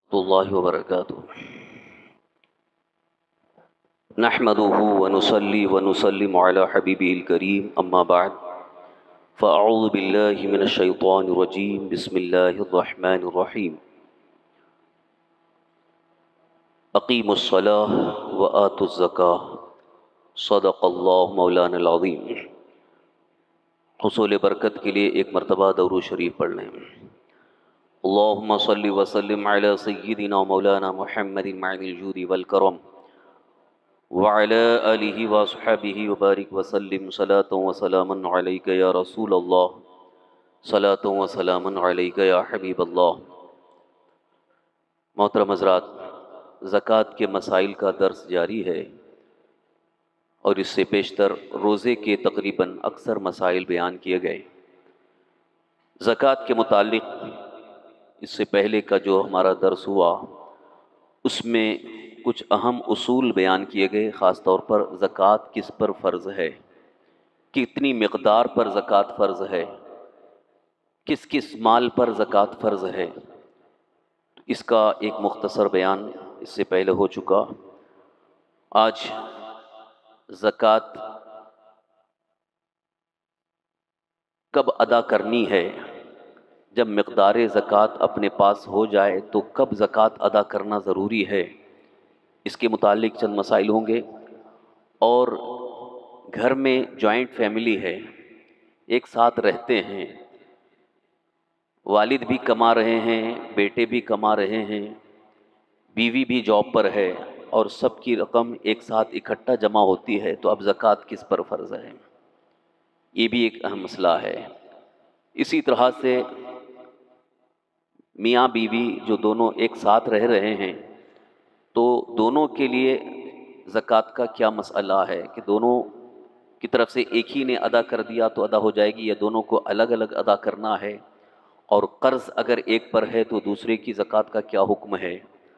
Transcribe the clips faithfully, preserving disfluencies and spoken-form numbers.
اللہ وبرکاتہ نحمده ونصلي ونسلم على حبیبه الکریم اما بعد فاعوذ باللہ من الشیطان الرجیم بسم اللہ الرحمن الرحیم اقیموا الصلاة وآتوا الزکاة صدق اللہ مولانا العظیم۔ حصول برکت کے لیے ایک مرتبہ درود شریف پڑھ لیں۔ اللہم صلی وسلم علی سیدنا مولانا محمد معن الجود والکرم وعلی آلہ وصحبہ وبارک وسلم صلاۃ وسلاما علیک یا رسول اللہ صلاۃ وسلاما علیک یا حبیب اللہ۔ محترم حضرات، زکوٰۃ کے مسائل کا درس جاری ہے اور اس سے پیشتر روزے کے تقریباً اکثر مسائل بیان کیے گئے۔ زکوٰۃ کے متعلق اس سے پہلے کا جو ہمارا درس ہوا اس میں کچھ اہم اصول بیان کیے گئے، خاص طور پر زکوٰۃ کس پر فرض ہے، کتنی مقدار پر زکوٰۃ فرض ہے، کس کس مال پر زکوٰۃ فرض ہے۔ اس کا ایک مختصر بیان اس سے پہلے ہو چکا۔ آج زکوٰۃ کب ادا کرنی ہے، جب مقدار زکوٰۃ اپنے پاس ہو جائے تو کب زکوٰۃ ادا کرنا ضروری ہے، اس کے متعلق چند مسائل ہوں گے۔ اور گھر میں جوائنٹ فیملی ہے، ایک ساتھ رہتے ہیں، والد بھی کما رہے ہیں، بیٹے بھی کما رہے ہیں، بیوی بھی جاب پر ہے اور سب کی رقم ایک ساتھ اکٹھا جمع ہوتی ہے، تو اب زکوٰۃ کس پر فرض ہے، یہ بھی ایک اہم مسئلہ ہے۔ اسی طرح سے میاں بیوی جو دونوں ایک ساتھ رہ رہے ہیں تو دونوں کے لیے زکوٰۃ کا کیا مسئلہ ہے کہ دونوں کی طرف سے ایک ہی نے ادا کر دیا تو ادا ہو جائے گی یا دونوں کو الگ الگ ادا کرنا ہے، اور قرض اگر ایک پر ہے تو دوسرے کی زکوٰۃ کا کیا حکم ہے۔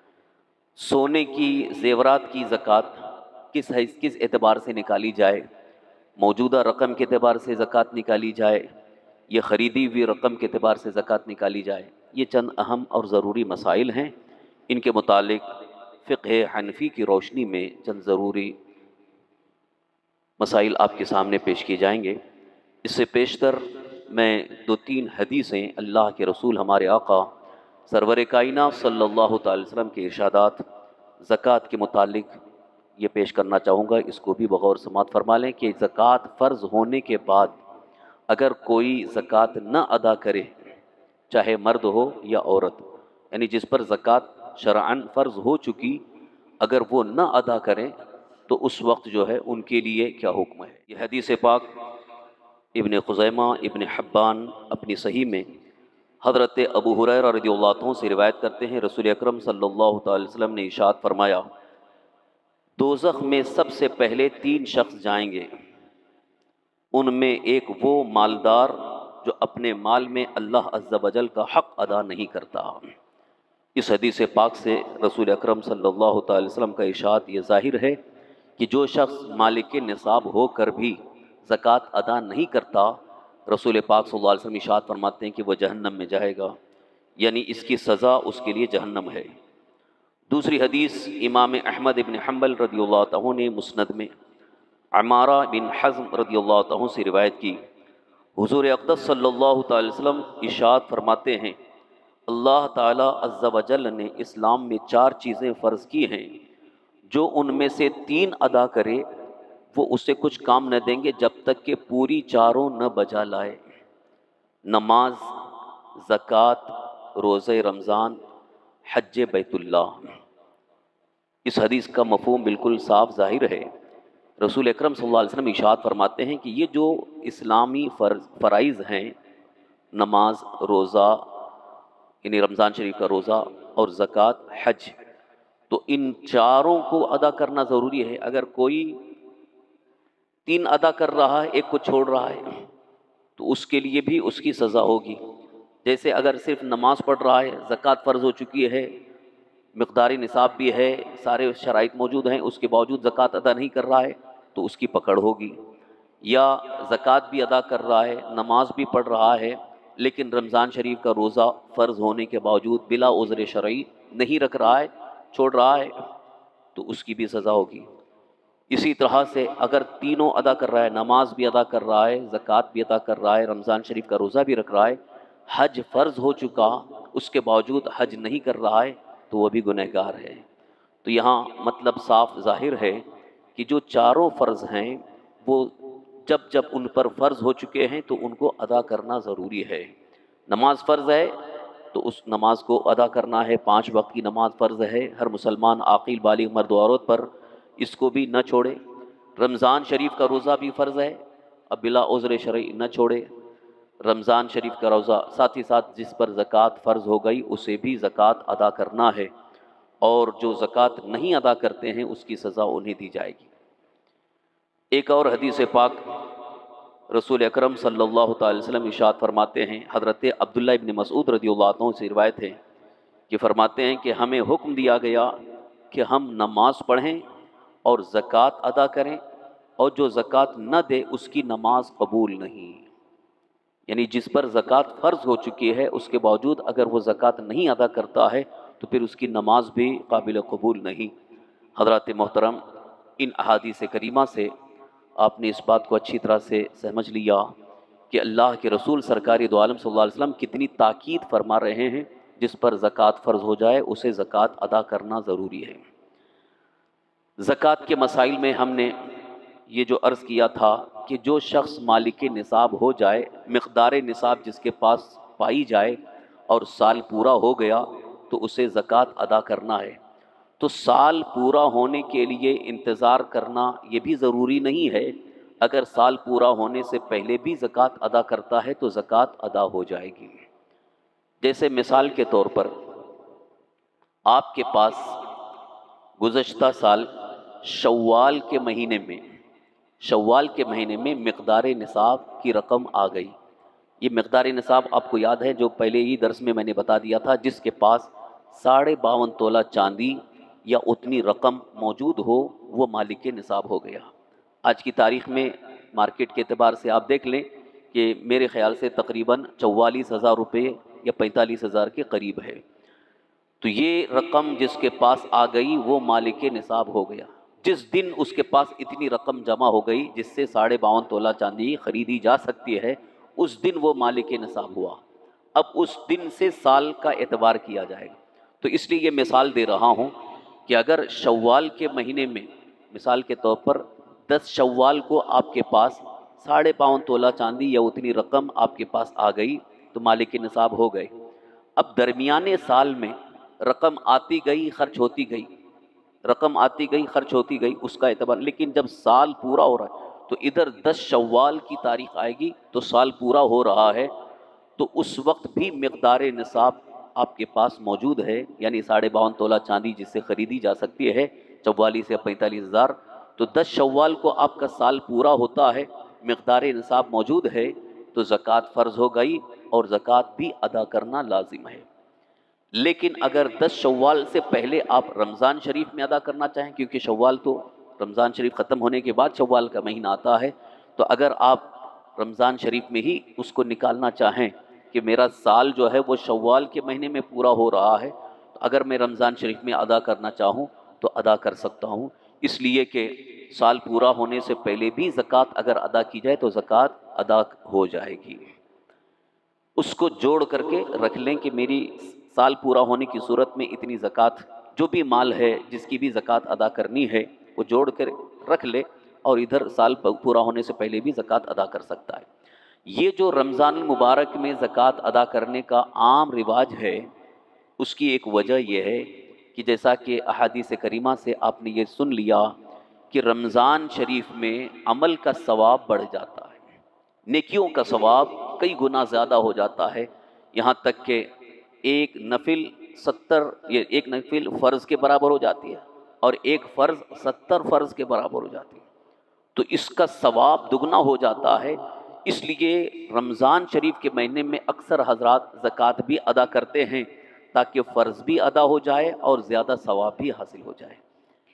سونے کی زیورات کی زکوٰۃ کس حیث کس اعتبار سے نکالی جائے، موجودہ رقم کے اعتبار سے زکوٰۃ نکالی جائے یا خریدی ہوئی رقم کے اعتبار سے زکوٰۃ نکالی جائے، یہ چند اہم اور ضروری مسائل ہیں۔ ان کے متعلق فقہ حنفی کی روشنی میں چند ضروری مسائل آپ کے سامنے پیش کیے جائیں گے۔ اس سے پیشتر میں دو تین حدیثیں اللہ کے رسول ہمارے آقا سرور کائنات صلی اللہ تعالی وسلم کے ارشادات زکوٰۃ کے متعلق یہ پیش کرنا چاہوں گا، اس کو بھی بغور سماعت فرما لیں کہ زکوٰۃ فرض ہونے کے بعد اگر کوئی زکوٰۃ نہ ادا کرے، چاہے مرد ہو یا عورت، یعنی جس پر زکوٰۃ شرعاً فرض ہو چکی، اگر وہ نہ ادا کریں تو اس وقت جو ہے ان کے لیے کیا حکم ہے۔ یہ حدیث پاک ابن خزیمہ ابن حبان اپنی صحیح میں حضرت ابو ہریرہ رضی اللہ عنہ سے روایت کرتے ہیں، رسول اکرم صلی اللہ تعالی وسلم نے ارشاد فرمایا، دوزخ میں سب سے پہلے تین شخص جائیں گے، ان میں ایک وہ مالدار جو اپنے مال میں اللہ عز و جل کا حق ادا نہیں کرتا۔ اس حدیث پاک سے رسول اکرم صلی اللہ تعالی وسلم کا ارشاد یہ ظاہر ہے کہ جو شخص مالک نصاب ہو کر بھی زکوٰۃ ادا نہیں کرتا، رسول پاک صلی اللہ علیہ وسلم ارشاد فرماتے ہیں کہ وہ جہنم میں جائے گا، یعنی اس کی سزا اس کے لیے جہنم ہے۔ دوسری حدیث امام احمد بن حنبل رضی اللہ عنہ نے مسند میں عمارہ بن حزم رضی اللہ عنہ سے روایت کی، حضور اقدس صلی اللہ تعالی وسلم ارشاد فرماتے ہیں، اللہ تعالی عز و جل نے اسلام میں چار چیزیں فرض کی ہیں، جو ان میں سے تین ادا کرے وہ اسے کچھ کام نہ دیں گے جب تک کہ پوری چاروں نہ بجا لائے۔ نماز، زکوٰۃ، روزہ رمضان، حج بیت اللہ۔ اس حدیث کا مفہوم بالکل صاف ظاہر ہے۔ رسول اکرم صلی اللہ علیہ وسلم ارشاد فرماتے ہیں کہ یہ جو اسلامی فرض فرائض ہیں، نماز، روزہ یعنی رمضان شریف کا روزہ اور زکوٰۃ، حج، تو ان چاروں کو ادا کرنا ضروری ہے۔ اگر کوئی تین ادا کر رہا ہے، ایک کو چھوڑ رہا ہے، تو اس کے لیے بھی اس کی سزا ہوگی۔ جیسے اگر صرف نماز پڑھ رہا ہے، زکوٰۃ فرض ہو چکی ہے، مقدار نصاب بھی ہے، سارے شرائط موجود ہیں، اس کے باوجود زکوٰۃ ادا نہیں کر رہا ہے تو اس کی پکڑ ہوگی۔ یا زکوٰۃ بھی ادا کر رہا ہے، نماز بھی پڑھ رہا ہے، لیکن رمضان شریف کا روزہ فرض ہونے کے باوجود بلا عذر شرعی نہیں رکھ رہا ہے، چھوڑ رہا ہے، تو اس کی بھی سزا ہوگی۔ اسی طرح سے اگر تینوں ادا کر رہا ہے، نماز بھی ادا کر رہا ہے، زکوٰۃ بھی ادا کر رہا ہے، رمضان شریف کا روزہ بھی رکھ رہا ہے، حج فرض ہو چکا اس کے باوجود حج نہیں کر رہا ہے، تو وہ بھی گنہگار ہے۔ تو یہاں مطلب صاف ظاہر ہے کہ جو چاروں فرض ہیں وہ جب جب ان پر فرض ہو چکے ہیں تو ان کو ادا کرنا ضروری ہے۔ نماز فرض ہے تو اس نماز کو ادا کرنا ہے، پانچ وقت کی نماز فرض ہے، ہر مسلمان عاقل بالغ مرد و عورت پر، اس کو بھی نہ چھوڑے۔ رمضان شریف کا روزہ بھی فرض ہے، اب بلا عذر شرعی نہ چھوڑے رمضان شریف کا روزہ۔ ساتھ ہی ساتھ جس پر زکوٰۃ فرض ہو گئی اسے بھی زکوٰۃ ادا کرنا ہے، اور جو زکوٰۃ نہیں ادا کرتے ہیں اس کی سزا انہیں دی جائے گی۔ ایک اور حدیث پاک رسول اکرم صلی اللہ تعالی وسلم ارشاد فرماتے ہیں، حضرت عبداللہ ابن مسعود رضی اللہ عنہ سے روایت ہے کہ فرماتے ہیں کہ ہمیں حکم دیا گیا کہ ہم نماز پڑھیں اور زکوٰۃ ادا کریں، اور جو زکوٰۃ نہ دے اس کی نماز قبول نہیں۔ یعنی جس پر زکوٰۃ فرض ہو چکی ہے اس کے باوجود اگر وہ زکوٰۃ نہیں ادا کرتا ہے تو پھر اس کی نماز بھی قابل قبول نہیں۔ حضرات محترم، ان احادیث کریمہ سے آپ نے اس بات کو اچھی طرح سے سمجھ لیا کہ اللہ کے رسول سرکار دو عالم صلی اللہ علیہ وسلم کتنی تاکید فرما رہے ہیں، جس پر زکوٰۃ فرض ہو جائے اسے زکوٰۃ ادا کرنا ضروری ہے۔ زکوٰۃ کے مسائل میں ہم نے یہ جو عرض کیا تھا کہ جو شخص مالک نصاب ہو جائے، مقدار نصاب جس کے پاس پائی جائے اور سال پورا ہو گیا تو اسے زکوٰۃ ادا کرنا ہے۔ تو سال پورا ہونے کے لیے انتظار کرنا یہ بھی ضروری نہیں ہے، اگر سال پورا ہونے سے پہلے بھی زکوٰۃ ادا کرتا ہے تو زکوٰۃ ادا ہو جائے گی۔ جیسے مثال کے طور پر آپ کے پاس گزشتہ سال شوال کے مہینے میں شوال کے مہینے میں مقدار نصاب کی رقم آ گئی۔ یہ مقدار نصاب آپ کو یاد ہے جو پہلے ہی درس میں میں نے بتا دیا تھا، جس کے پاس ساڑھے باون تولہ چاندی یا اتنی رقم موجود ہو وہ مالک نصاب ہو گیا۔ آج کی تاریخ میں مارکیٹ کے اعتبار سے آپ دیکھ لیں کہ میرے خیال سے تقریباً چوالیس ہزار روپے یا پینتالیس ہزار کے قریب ہے۔ تو یہ رقم جس کے پاس آ گئی وہ مالک نصاب ہو گیا۔ جس دن اس کے پاس اتنی رقم جمع ہو گئی جس سے ساڑھے باون تولہ چاندی خریدی جا سکتی ہے، اس دن وہ مالک نصاب ہوا۔ اب اس دن سے سال کا اعتبار کیا جائے گا۔ تو اس لیے یہ مثال دے رہا ہوں کہ اگر شوال کے مہینے میں مثال کے طور پر دس شوال کو آپ کے پاس ساڑھے باون تولہ چاندی یا اتنی رقم آپ کے پاس آ گئی تو مالک نصاب ہو گئے۔ اب درمیانے سال میں رقم آتی گئی خرچ ہوتی گئی، رقم آتی گئی خرچ ہوتی گئی، اس کا اعتبار، لیکن جب سال پورا ہو رہا ہے تو ادھر دس شوال کی تاریخ آئے گی تو سال پورا ہو رہا ہے، تو اس وقت بھی مقدار نصاب آپ کے پاس موجود ہے، یعنی ساڑھے باون تولہ چاندی جس سے خریدی جا سکتی ہے چوالیس یا پینتالیس ہزار، تو دس شوال کو آپ کا سال پورا ہوتا ہے، مقدار نصاب موجود ہے، تو زکوٰۃ فرض ہو گئی اور زکوٰۃ بھی ادا کرنا لازم ہے۔ لیکن اگر دس شوال سے پہلے آپ رمضان شریف میں ادا کرنا چاہیں، کیونکہ شوال تو رمضان شریف ختم ہونے کے بعد شوال کا مہینہ آتا ہے، تو اگر آپ رمضان شریف میں ہی اس کو نکالنا چاہیں کہ میرا سال جو ہے وہ شوال کے مہینے میں پورا ہو رہا ہے، تو اگر میں رمضان شریف میں ادا کرنا چاہوں تو ادا کر سکتا ہوں، اس لیے کہ سال پورا ہونے سے پہلے بھی زکوٰۃ اگر ادا کی جائے تو زکوٰۃ ادا ہو جائے گی۔ اس کو جوڑ کر کے رکھ لیں کہ میری سال پورا ہونے کی صورت میں اتنی زکوٰۃ، جو بھی مال ہے جس کی بھی زکوٰۃ ادا کرنی ہے وہ جوڑ کر رکھ لے، اور ادھر سال پورا ہونے سے پہلے بھی زکوٰۃ ادا کر سکتا ہے۔ یہ جو رمضان المبارک میں زکوٰۃ ادا کرنے کا عام رواج ہے، اس کی ایک وجہ یہ ہے کہ جیسا کہ احادیث کریمہ سے آپ نے یہ سن لیا کہ رمضان شریف میں عمل کا ثواب بڑھ جاتا ہے، نیکیوں کا ثواب کئی گنا زیادہ ہو جاتا ہے، یہاں تک کہ ایک نفل ستر یہ ایک نفل فرض کے برابر ہو جاتی ہے اور ایک فرض ستر فرض کے برابر ہو جاتی ہے، تو اس کا ثواب دگنا ہو جاتا ہے۔ اس لیے رمضان شریف کے مہینے میں اکثر حضرات زکوٰۃ بھی ادا کرتے ہیں تاکہ فرض بھی ادا ہو جائے اور زیادہ ثواب بھی حاصل ہو جائے۔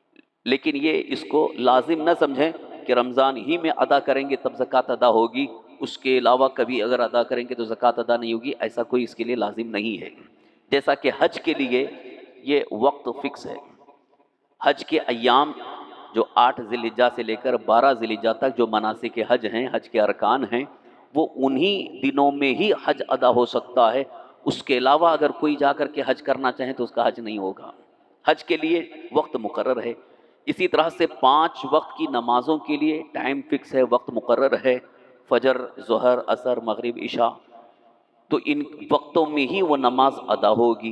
لیکن یہ اس کو لازم نہ سمجھیں کہ رمضان ہی میں ادا کریں گے تب زکوٰۃ ادا ہوگی، اس کے علاوہ کبھی اگر ادا کریں گے تو زکوٰۃ ادا نہیں ہوگی، ایسا کوئی اس کے لیے لازم نہیں ہے۔ جیسا کہ حج کے لیے یہ وقت فکس ہے، حج کے ایام جو آٹھ ذی الحجہ سے لے کر بارہ ذی الحجہ تک جو مناسک حج ہیں، حج کے ارکان ہیں، وہ انہی دنوں میں ہی حج ادا ہو سکتا ہے۔ اس کے علاوہ اگر کوئی جا کر کے حج کرنا چاہے تو اس کا حج نہیں ہوگا۔ حج کے لیے وقت مقرر ہے۔ اسی طرح سے پانچ وقت کی نمازوں کے لیے ٹائم فکس ہے، وقت مقرر ہے، فجر، ظہر، عصر، مغرب، عشاء، تو ان وقتوں میں ہی وہ نماز ادا ہوگی،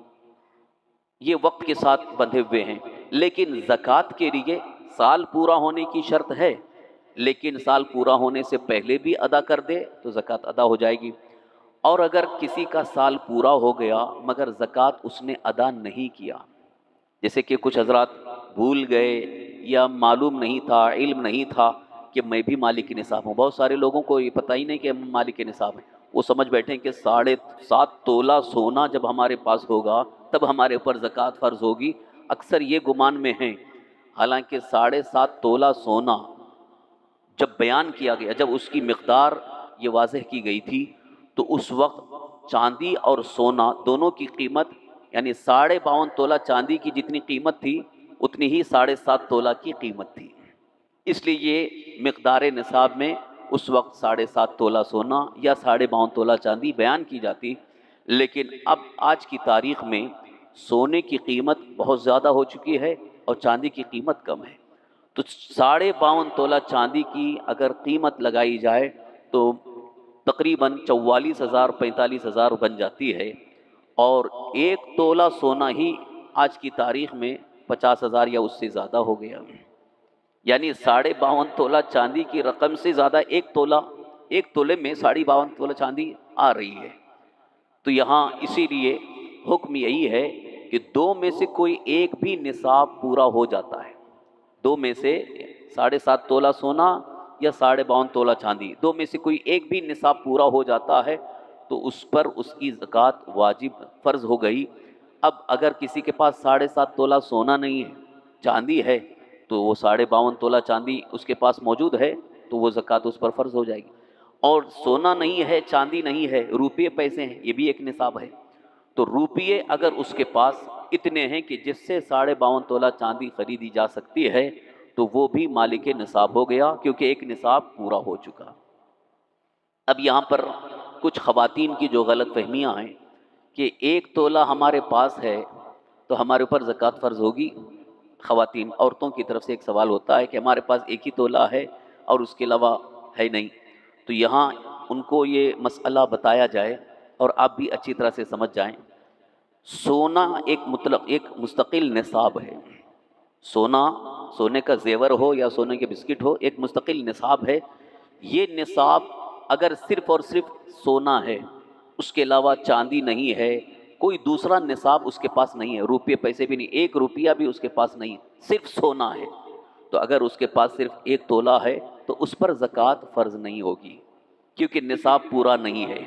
یہ وقت کے ساتھ بندھے ہوئے ہیں۔ لیکن زکوٰۃ کے لیے سال پورا ہونے کی شرط ہے، لیکن سال پورا ہونے سے پہلے بھی ادا کر دے تو زکوٰۃ ادا ہو جائے گی۔ اور اگر کسی کا سال پورا ہو گیا مگر زکوٰۃ اس نے ادا نہیں کیا، جیسے کہ کچھ حضرات بھول گئے یا معلوم نہیں تھا، علم نہیں تھا کہ میں بھی مالک نصاب ہوں، بہت سارے لوگوں کو یہ پتہ ہی نہیں کہ ہم مالک نصاب ہیں، وہ سمجھ بیٹھے ہیں کہ ساڑھے سات تولہ سونا جب ہمارے پاس ہوگا تب ہمارے اوپر زکوٰۃ فرض ہوگی، اکثر یہ گمان میں ہیں۔ حالانکہ ساڑھے سات تولہ سونا جب بیان کیا گیا، جب اس کی مقدار یہ واضح کی گئی تھی، تو اس وقت چاندی اور سونا دونوں کی قیمت، یعنی ساڑھے باون تولہ چاندی کی جتنی قیمت تھی اتنی ہی ساڑھے سات تولہ کی قیمت تھی، اس لیے یہ مقدار نصاب میں اس وقت ساڑھے سات تولہ سونا یا ساڑھے باون تولہ چاندی بیان کی جاتی۔ لیکن اب آج کی تاریخ میں سونے کی قیمت بہت زیادہ ہو چکی ہے اور چاندی کی قیمت کم ہے، تو ساڑھے باون تولہ چاندی کی اگر قیمت لگائی جائے تو تقریباً چوالیس ہزار پینتالیس ہزار بن جاتی ہے، اور ایک تولہ سونا ہی آج کی تاریخ میں پچاس ہزار یا اس سے زیادہ ہو گیا، یعنی ساڑھے باون تولہ چاندی کی رقم سے زیادہ ایک تولہ ایک تولے میں ساڑھے باون تولہ چاندی آ رہی ہے۔ تو یہاں اسی لیے حکم یہی ہے کہ دو میں سے کوئی ایک بھی نصاب پورا ہو جاتا ہے، دو میں سے ساڑھے سات تولہ سونا یا ساڑھے باون تولہ چاندی، دو میں سے کوئی ایک بھی نصاب پورا ہو جاتا ہے تو اس پر اس کی زکوٰۃ واجب فرض ہو گئی۔ اب اگر کسی کے پاس ساڑھے سات تولہ سونا نہیں ہے، چاندی ہے، تو وہ ساڑھے باون تولہ چاندی اس کے پاس موجود ہے تو وہ زکوٰۃ اس پر فرض ہو جائے گی۔ اور سونا نہیں ہے، چاندی نہیں ہے، روپیے پیسے ہیں، یہ بھی ایک نصاب ہے، تو روپیے اگر اس کے پاس اتنے ہیں کہ جس سے ساڑھے باون تولہ چاندی خریدی جا سکتی ہے تو وہ بھی مالک نصاب ہو گیا، کیونکہ ایک نصاب پورا ہو چکا۔ اب یہاں پر کچھ خواتین کی جو غلط فہمیاں ہیں کہ ایک تولہ ہمارے پاس ہے تو ہمارے اوپر زکوٰۃ فرض ہوگی۔ خواتین عورتوں کی طرف سے ایک سوال ہوتا ہے کہ ہمارے پاس ایک ہی تولہ ہے اور اس کے علاوہ ہے نہیں، تو یہاں ان کو یہ مسئلہ بتایا جائے اور آپ بھی اچھی طرح سے سمجھ جائیں۔ سونا ایک مطلق ایک مستقل نصاب ہے، سونا سونے کا زیور ہو یا سونے کے بسکٹ ہو، ایک مستقل نصاب ہے۔ یہ نصاب اگر صرف اور صرف سونا ہے، اس کے علاوہ چاندی نہیں ہے، کوئی دوسرا نصاب اس کے پاس نہیں ہے، روپے پیسے بھی نہیں، ایک روپیہ بھی اس کے پاس نہیں، صرف سونا ہے، تو اگر اس کے پاس صرف ایک تولہ ہے تو اس پر زکوٰۃ فرض نہیں ہوگی، کیونکہ نصاب پورا نہیں ہے۔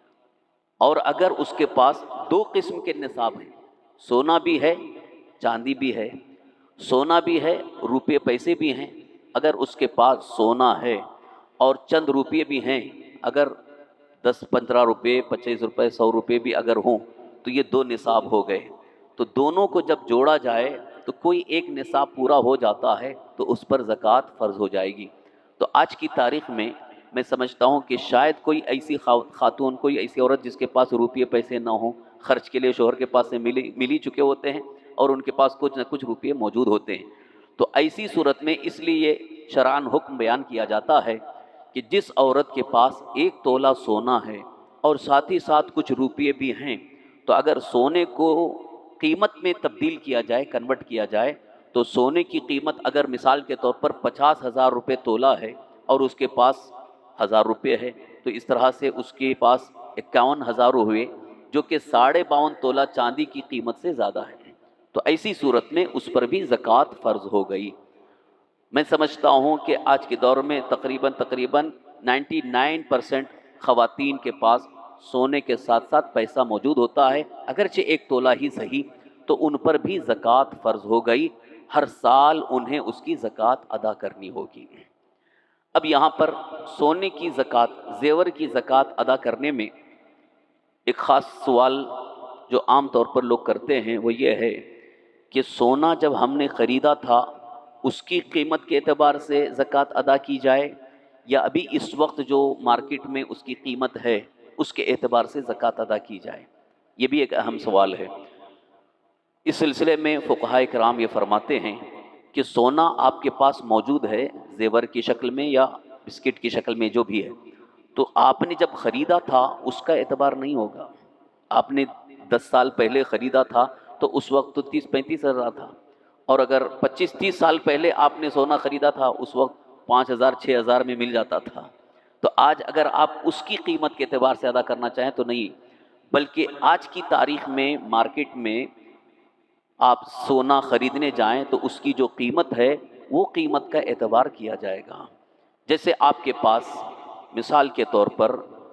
اور اگر اس کے پاس دو قسم کے نصاب ہیں، سونا بھی ہے چاندی بھی ہے، سونا بھی ہے روپے پیسے بھی ہیں، اگر اس کے پاس سونا ہے اور چند روپے بھی ہیں، اگر دس پندرہ روپے پچیس روپے سو روپے بھی اگر ہوں تو یہ دو نصاب ہو گئے، تو دونوں کو جب جوڑا جائے تو کوئی ایک نصاب پورا ہو جاتا ہے تو اس پر زکوٰۃ فرض ہو جائے گی۔ تو آج کی تاریخ میں میں سمجھتا ہوں کہ شاید کوئی ایسی خاتون، کوئی ایسی عورت جس کے پاس روپیے پیسے نہ ہوں، خرچ کے لیے شوہر کے پاس سے ملی ملی چکے ہوتے ہیں اور ان کے پاس کچھ نہ کچھ روپیے موجود ہوتے ہیں، تو ایسی صورت میں اس لیے شرعاً حکم بیان کیا جاتا ہے کہ جس عورت کے پاس ایک تولہ سونا ہے اور ساتھ ہی ساتھ کچھ روپیے بھی ہیں، تو اگر سونے کو قیمت میں تبدیل کیا جائے، کنورٹ کیا جائے، تو سونے کی قیمت اگر مثال کے طور پر پچاس ہزار روپے تولہ ہے اور اس کے پاس ہزار روپے ہے، تو اس طرح سے اس کے پاس اکیاون ہزار ہوئے، جو کہ ساڑھے باون تولہ چاندی کی قیمت سے زیادہ ہے، تو ایسی صورت میں اس پر بھی زکوٰۃ فرض ہو گئی۔ میں سمجھتا ہوں کہ آج کے دور میں تقریباً تقریباً نائنٹی نائن پرسنٹ خواتین کے پاس سونے کے ساتھ ساتھ پیسہ موجود ہوتا ہے، اگرچہ ایک تولہ ہی صحیح، تو ان پر بھی زکوٰۃ فرض ہو گئی، ہر سال انہیں اس کی زکوٰۃ ادا کرنی ہوگی۔ اب یہاں پر سونے کی زکوٰۃ، زیور کی زکوٰۃ ادا کرنے میں ایک خاص سوال جو عام طور پر لوگ کرتے ہیں وہ یہ ہے کہ سونا جب ہم نے خریدا تھا اس کی قیمت کے اعتبار سے زکوٰۃ ادا کی جائے، یا ابھی اس وقت جو مارکیٹ میں اس کی قیمت ہے اس کے اعتبار سے زکوٰۃ ادا کی جائے؟ یہ بھی ایک اہم سوال ہے۔ اس سلسلے میں فقہائے کرام یہ فرماتے ہیں کہ سونا آپ کے پاس موجود ہے زیور کی شکل میں یا بسکٹ کی شکل میں جو بھی ہے، تو آپ نے جب خریدا تھا اس کا اعتبار نہیں ہوگا۔ آپ نے دس سال پہلے خریدا تھا تو اس وقت تو تیس پینتیس ہزار تھا، اور اگر پچیس تیس سال پہلے آپ نے سونا خریدا تھا اس وقت پانچ ہزار چھ ہزار میں مل جاتا تھا، تو آج اگر آپ اس کی قیمت کے اعتبار سے ادا کرنا چاہیں تو نہیں، بلکہ آج کی تاریخ میں مارکیٹ میں آپ سونا خریدنے جائیں تو اس کی جو قیمت ہے وہ قیمت کا اعتبار کیا جائے گا۔ جیسے آپ کے پاس مثال کے طور پر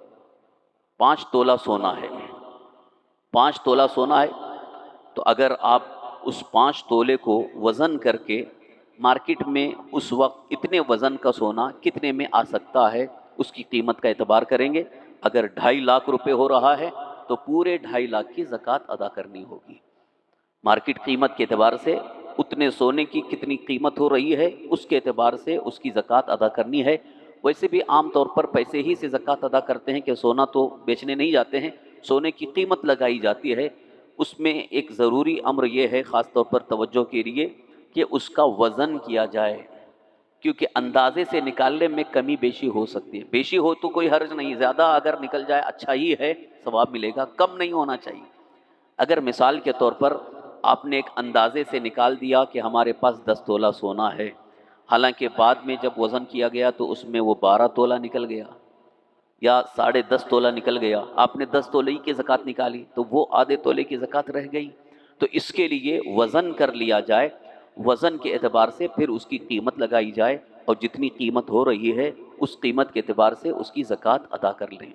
پانچ تولہ سونا ہے، پانچ تولہ سونا ہے تو اگر آپ اس پانچ تولے کو وزن کر کے مارکیٹ میں اس وقت اتنے وزن کا سونا کتنے میں آ سکتا ہے اس کی قیمت کا اعتبار کریں گے۔ اگر ڈھائی لاکھ روپے ہو رہا ہے تو پورے ڈھائی لاکھ کی زکوٰۃ ادا کرنی ہوگی۔ مارکیٹ قیمت کے اعتبار سے اتنے سونے کی کتنی قیمت ہو رہی ہے اس کے اعتبار سے اس کی زکوٰۃ ادا کرنی ہے۔ ویسے بھی عام طور پر پیسے ہی سے زکوٰۃ ادا کرتے ہیں کہ سونا تو بیچنے نہیں جاتے ہیں، سونے کی قیمت لگائی جاتی ہے۔ اس میں ایک ضروری امر یہ ہے خاص طور پر توجہ کے لیے کہ اس کا وزن کیا جائے، کیونکہ اندازے سے نکالنے میں کمی بیشی ہو سکتی ہے۔ بیشی ہو تو کوئی حرج نہیں، زیادہ اگر نکل جائے اچھا ہی ہے، ثواب ملے گا، کم نہیں ہونا چاہیے۔ اگر مثال کے طور پر آپ نے ایک اندازے سے نکال دیا کہ ہمارے پاس دس تولہ سونا ہے، حالانکہ بعد میں جب وزن کیا گیا تو اس میں وہ بارہ تولہ نکل گیا یا ساڑھے دس تولہ نکل گیا، آپ نے دس تولے کی زکوٰۃ نکالی تو وہ آدھے تولے کی زکوٰۃ رہ گئی۔ تو اس کے لیے وزن کر لیا جائے، وزن کے اعتبار سے پھر اس کی قیمت لگائی جائے، اور جتنی قیمت ہو رہی ہے اس قیمت کے اعتبار سے اس کی زکوٰۃ ادا کر لیں۔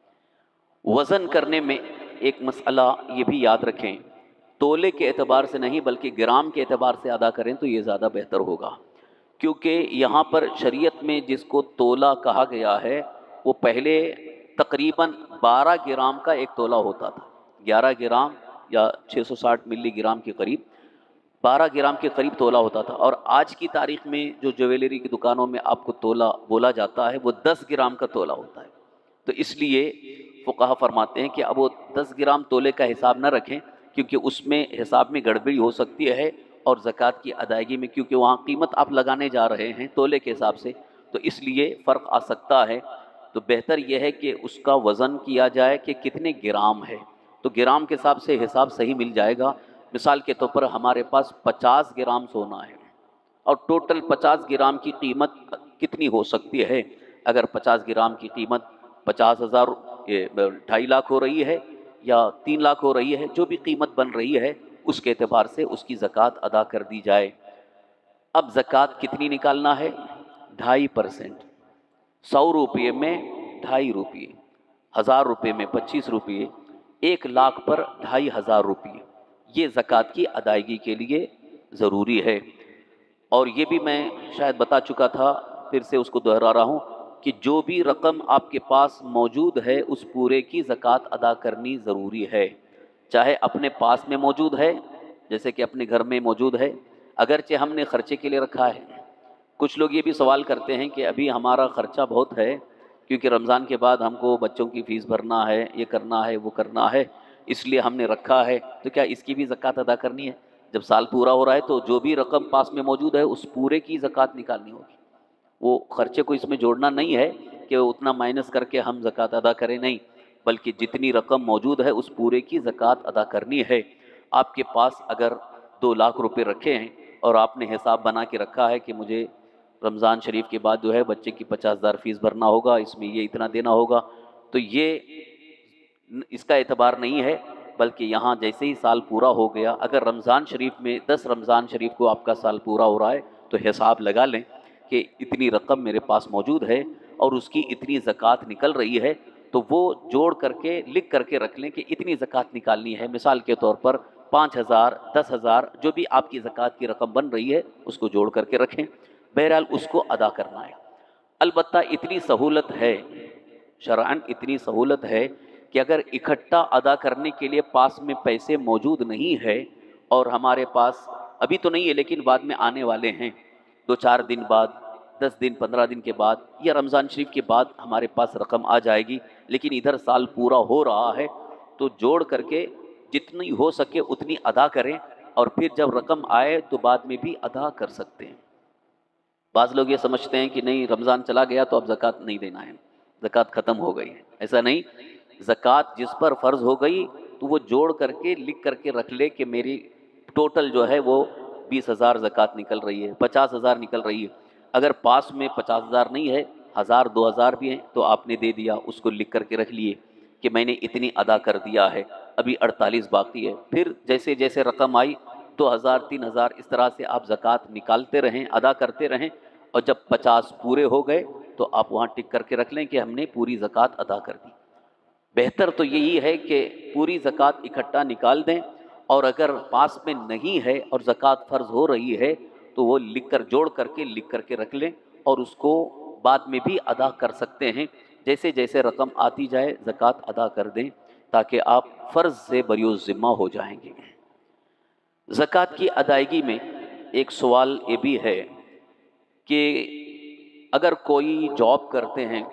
وزن کرنے میں ایک مسئلہ یہ بھی یاد رکھیں، تولے کے اعتبار سے نہیں بلکہ گرام کے اعتبار سے ادا کریں تو یہ زیادہ بہتر ہوگا، کیونکہ یہاں پر شریعت میں جس کو تولہ کہا گیا ہے وہ پہلے تقریباً بارہ گرام کا ایک تولہ ہوتا تھا، گیارہ گرام یا چھ سو ساٹھ ملی گرام کے قریب، بارہ گرام کے قریب تولہ ہوتا تھا۔ اور آج کی تاریخ میں جو جویلری کی دکانوں میں آپ کو تولہ بولا جاتا ہے وہ دس گرام کا تولہ ہوتا ہے۔ تو اس لیے فقہا فرماتے ہیں کہ اب وہ دس گرام تولے کا حساب نہ رکھیں، کیونکہ اس میں حساب میں گڑبڑی ہو سکتی ہے، اور زکوٰۃ کی ادائیگی میں کیونکہ وہاں قیمت آپ لگانے جا رہے ہیں تولے کے حساب سے، تو اس لیے فرق آ سکتا ہے۔ تو بہتر یہ ہے کہ اس کا وزن کیا جائے کہ کتنے گرام ہے، تو گرام کے حساب سے حساب صحیح مل جائے گا۔ مثال کے طور پر ہمارے پاس پچاس گرام سونا ہے اور ٹوٹل پچاس گرام کی قیمت کتنی ہو سکتی ہے؟ اگر پچاس گرام کی قیمت پچاس ہزار ڈھائی لاکھ ہو رہی ہے یا تین لاکھ ہو رہی ہے، جو بھی قیمت بن رہی ہے اس کے اعتبار سے اس کی زکوٰۃ ادا کر دی جائے۔ اب زکوٰۃ کتنی نکالنا ہے؟ ڈھائی پرسنٹ، سو روپئے میں ڈھائی روپئے، ہزار روپئے میں پچیس روپئے، ایک لاکھ پر ڈھائی ہزار روپئے، یہ زکوٰۃ کی ادائیگی کے لیے ضروری ہے۔ اور یہ بھی میں شاید بتا چکا تھا، پھر سے اس کو دہرا رہا ہوں کہ جو بھی رقم آپ کے پاس موجود ہے اس پورے کی زکوٰۃ ادا کرنی ضروری ہے، چاہے اپنے پاس میں موجود ہے جیسے کہ اپنے گھر میں موجود ہے، اگرچہ ہم نے خرچے کے لیے رکھا ہے۔ کچھ لوگ یہ بھی سوال کرتے ہیں کہ ابھی ہمارا خرچہ بہت ہے کیونکہ رمضان کے بعد ہم کو بچوں کی فیس بھرنا ہے، یہ کرنا ہے، وہ کرنا ہے، اس لیے ہم نے رکھا ہے، تو کیا اس کی بھی زکوٰۃ ادا کرنی ہے؟ جب سال پورا ہو رہا ہے تو جو بھی رقم پاس میں موجود ہے اس پورے کی زکوٰۃ نکالنی ہوگی۔ وہ خرچے کو اس میں جوڑنا نہیں ہے کہ اتنا مائنس کر کے ہم زکوٰۃ ادا کریں، نہیں، بلکہ جتنی رقم موجود ہے اس پورے کی زکوٰۃ ادا کرنی ہے۔ آپ کے پاس اگر دو لاکھ روپے رکھے ہیں اور آپ نے حساب بنا کے رکھا ہے کہ مجھے رمضان شریف کے بعد جو ہے بچے کی پچاس ہزار فیس بھرنا ہوگا، اس میں یہ اتنا دینا ہوگا، تو یہ اس کا اعتبار نہیں ہے، بلکہ یہاں جیسے ہی سال پورا ہو گیا، اگر رمضان شریف میں دس رمضان شریف کو آپ کا سال پورا ہو رہا ہے تو حساب لگا لیں کہ اتنی رقم میرے پاس موجود ہے اور اس کی اتنی زکوٰۃ نکل رہی ہے، تو وہ جوڑ کر کے لکھ کر کے رکھ لیں کہ اتنی زکوٰۃ نکالنی ہے۔ مثال کے طور پر پانچ ہزار، دس ہزار، جو بھی آپ کی زکوٰۃ کی رقم بن رہی ہے اس کو جوڑ کر کے رکھیں، بہرحال اس کو ادا کرنا ہے۔ البتہ اتنی سہولت ہے، شرعاً اتنی سہولت ہے کہ اگر اکٹھا ادا کرنے کے لیے پاس میں پیسے موجود نہیں ہے اور ہمارے پاس ابھی تو نہیں ہے لیکن بعد میں آنے والے ہیں، دو چار دن بعد، دس دن پندرہ دن کے بعد یا رمضان شریف کے بعد ہمارے پاس رقم آ جائے گی، لیکن ادھر سال پورا ہو رہا ہے تو جوڑ کر کے جتنی ہو سکے اتنی ادا کریں، اور پھر جب رقم آئے تو بعد میں بھی ادا کر سکتے ہیں۔ بعض لوگ یہ سمجھتے ہیں کہ نہیں رمضان چلا گیا تو اب زکوٰۃ نہیں دینا ہے، زکوٰۃ ختم ہو گئی ہے، ایسا نہیں۔ زکوٰۃ جس پر فرض ہو گئی تو وہ جوڑ کر کے لکھ کر کے رکھ لے کہ میری ٹوٹل جو ہے وہ بیس ہزار زکوٰۃ نکل رہی ہے، پچاس ہزار نکل رہی ہے۔ اگر پاس میں پچاس ہزار نہیں ہے، ہزار دو ہزار بھی ہیں تو آپ نے دے دیا، اس کو لکھ کر کے رکھ لیے کہ میں نے اتنی ادا کر دیا ہے، ابھی اڑتالیس باقی ہے۔ پھر جیسے جیسے رقم آئی دو ہزار تین ہزار اس طرح سے آپ زکوٰۃ نکالتے رہیں، ادا کرتے رہیں، اور جب پچاس پورے ہو گئے تو آپ وہاں ٹک کر کے رکھ لیں کہ ہم نے پوری زکوٰۃ ادا کر دی۔ بہتر تو یہی ہے کہ پوری زکوٰۃ اکٹھا نکال دیں، اور اگر پاس میں نہیں ہے اور زکوٰۃ فرض ہو رہی ہے تو وہ لکھ کر جوڑ کر کے لکھ کر کے رکھ لیں، اور اس کو بعد میں بھی ادا کر سکتے ہیں۔ جیسے جیسے رقم آتی جائے زکوٰۃ ادا کر دیں تاکہ آپ فرض سے بری الذمہ ہو جائیں گے۔ زکوٰۃ کی ادائیگی میں ایک سوال یہ بھی ہے کہ اگر کوئی جاب کرتے ہیں،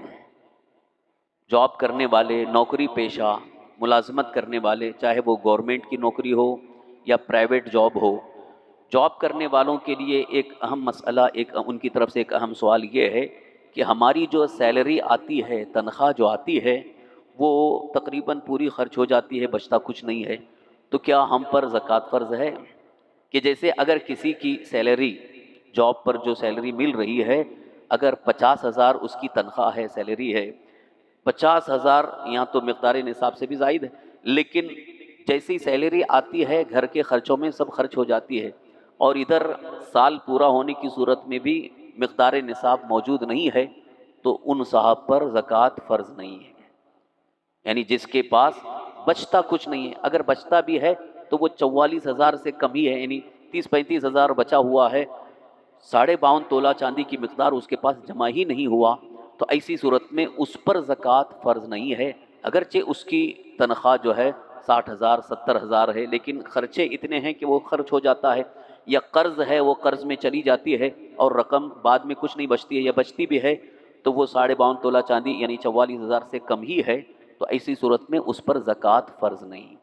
جاب کرنے والے، نوکری پیشہ، ملازمت کرنے والے، چاہے وہ گورنمنٹ کی نوکری ہو یا پرائیویٹ جاب ہو، جاب کرنے والوں کے لیے ایک اہم مسئلہ، ایک ان کی طرف سے ایک اہم سوال یہ ہے کہ ہماری جو سیلری آتی ہے، تنخواہ جو آتی ہے، وہ تقریباً پوری خرچ ہو جاتی ہے، بچتا کچھ نہیں ہے، تو کیا ہم پر زکوٰۃ فرض ہے؟ کہ جیسے اگر کسی کی سیلری، جاب پر جو سیلری مل رہی ہے، اگر پچاس ہزار اس کی تنخواہ ہے، سیلری ہے، پچاس ہزار یہاں تو مقدار نصاب سے بھی زائد ہے، لیکن جیسی سیلری آتی ہے گھر کے خرچوں میں سب خرچ ہو جاتی ہے، اور ادھر سال پورا ہونے کی صورت میں بھی مقدار نصاب موجود نہیں ہے، تو ان صاحب پر زکوٰۃ فرض نہیں ہے۔ یعنی جس کے پاس بچتا کچھ نہیں ہے، اگر بچتا بھی ہے تو وہ چوالیس ہزار سے کم ہی ہے، یعنی تیس پینتیس ہزار بچا ہوا ہے، ساڑھے باون تولہ چاندی کی مقدار اس کے پاس جمع ہی نہیں ہوا، تو ایسی صورت میں اس پر زکوٰۃ فرض نہیں ہے، اگرچہ اس کی تنخواہ جو ہے ساٹھ ہزار ستر ہزار ہے، لیکن خرچے اتنے ہیں کہ وہ خرچ ہو جاتا ہے، یا قرض ہے وہ قرض میں چلی جاتی ہے اور رقم بعد میں کچھ نہیں بچتی ہے، یا بچتی بھی ہے تو وہ ساڑھے باون تولہ چاندی یعنی چوالیس ہزار سے کم ہی ہے، تو ایسی صورت میں اس پر زکوٰۃ فرض نہیں۔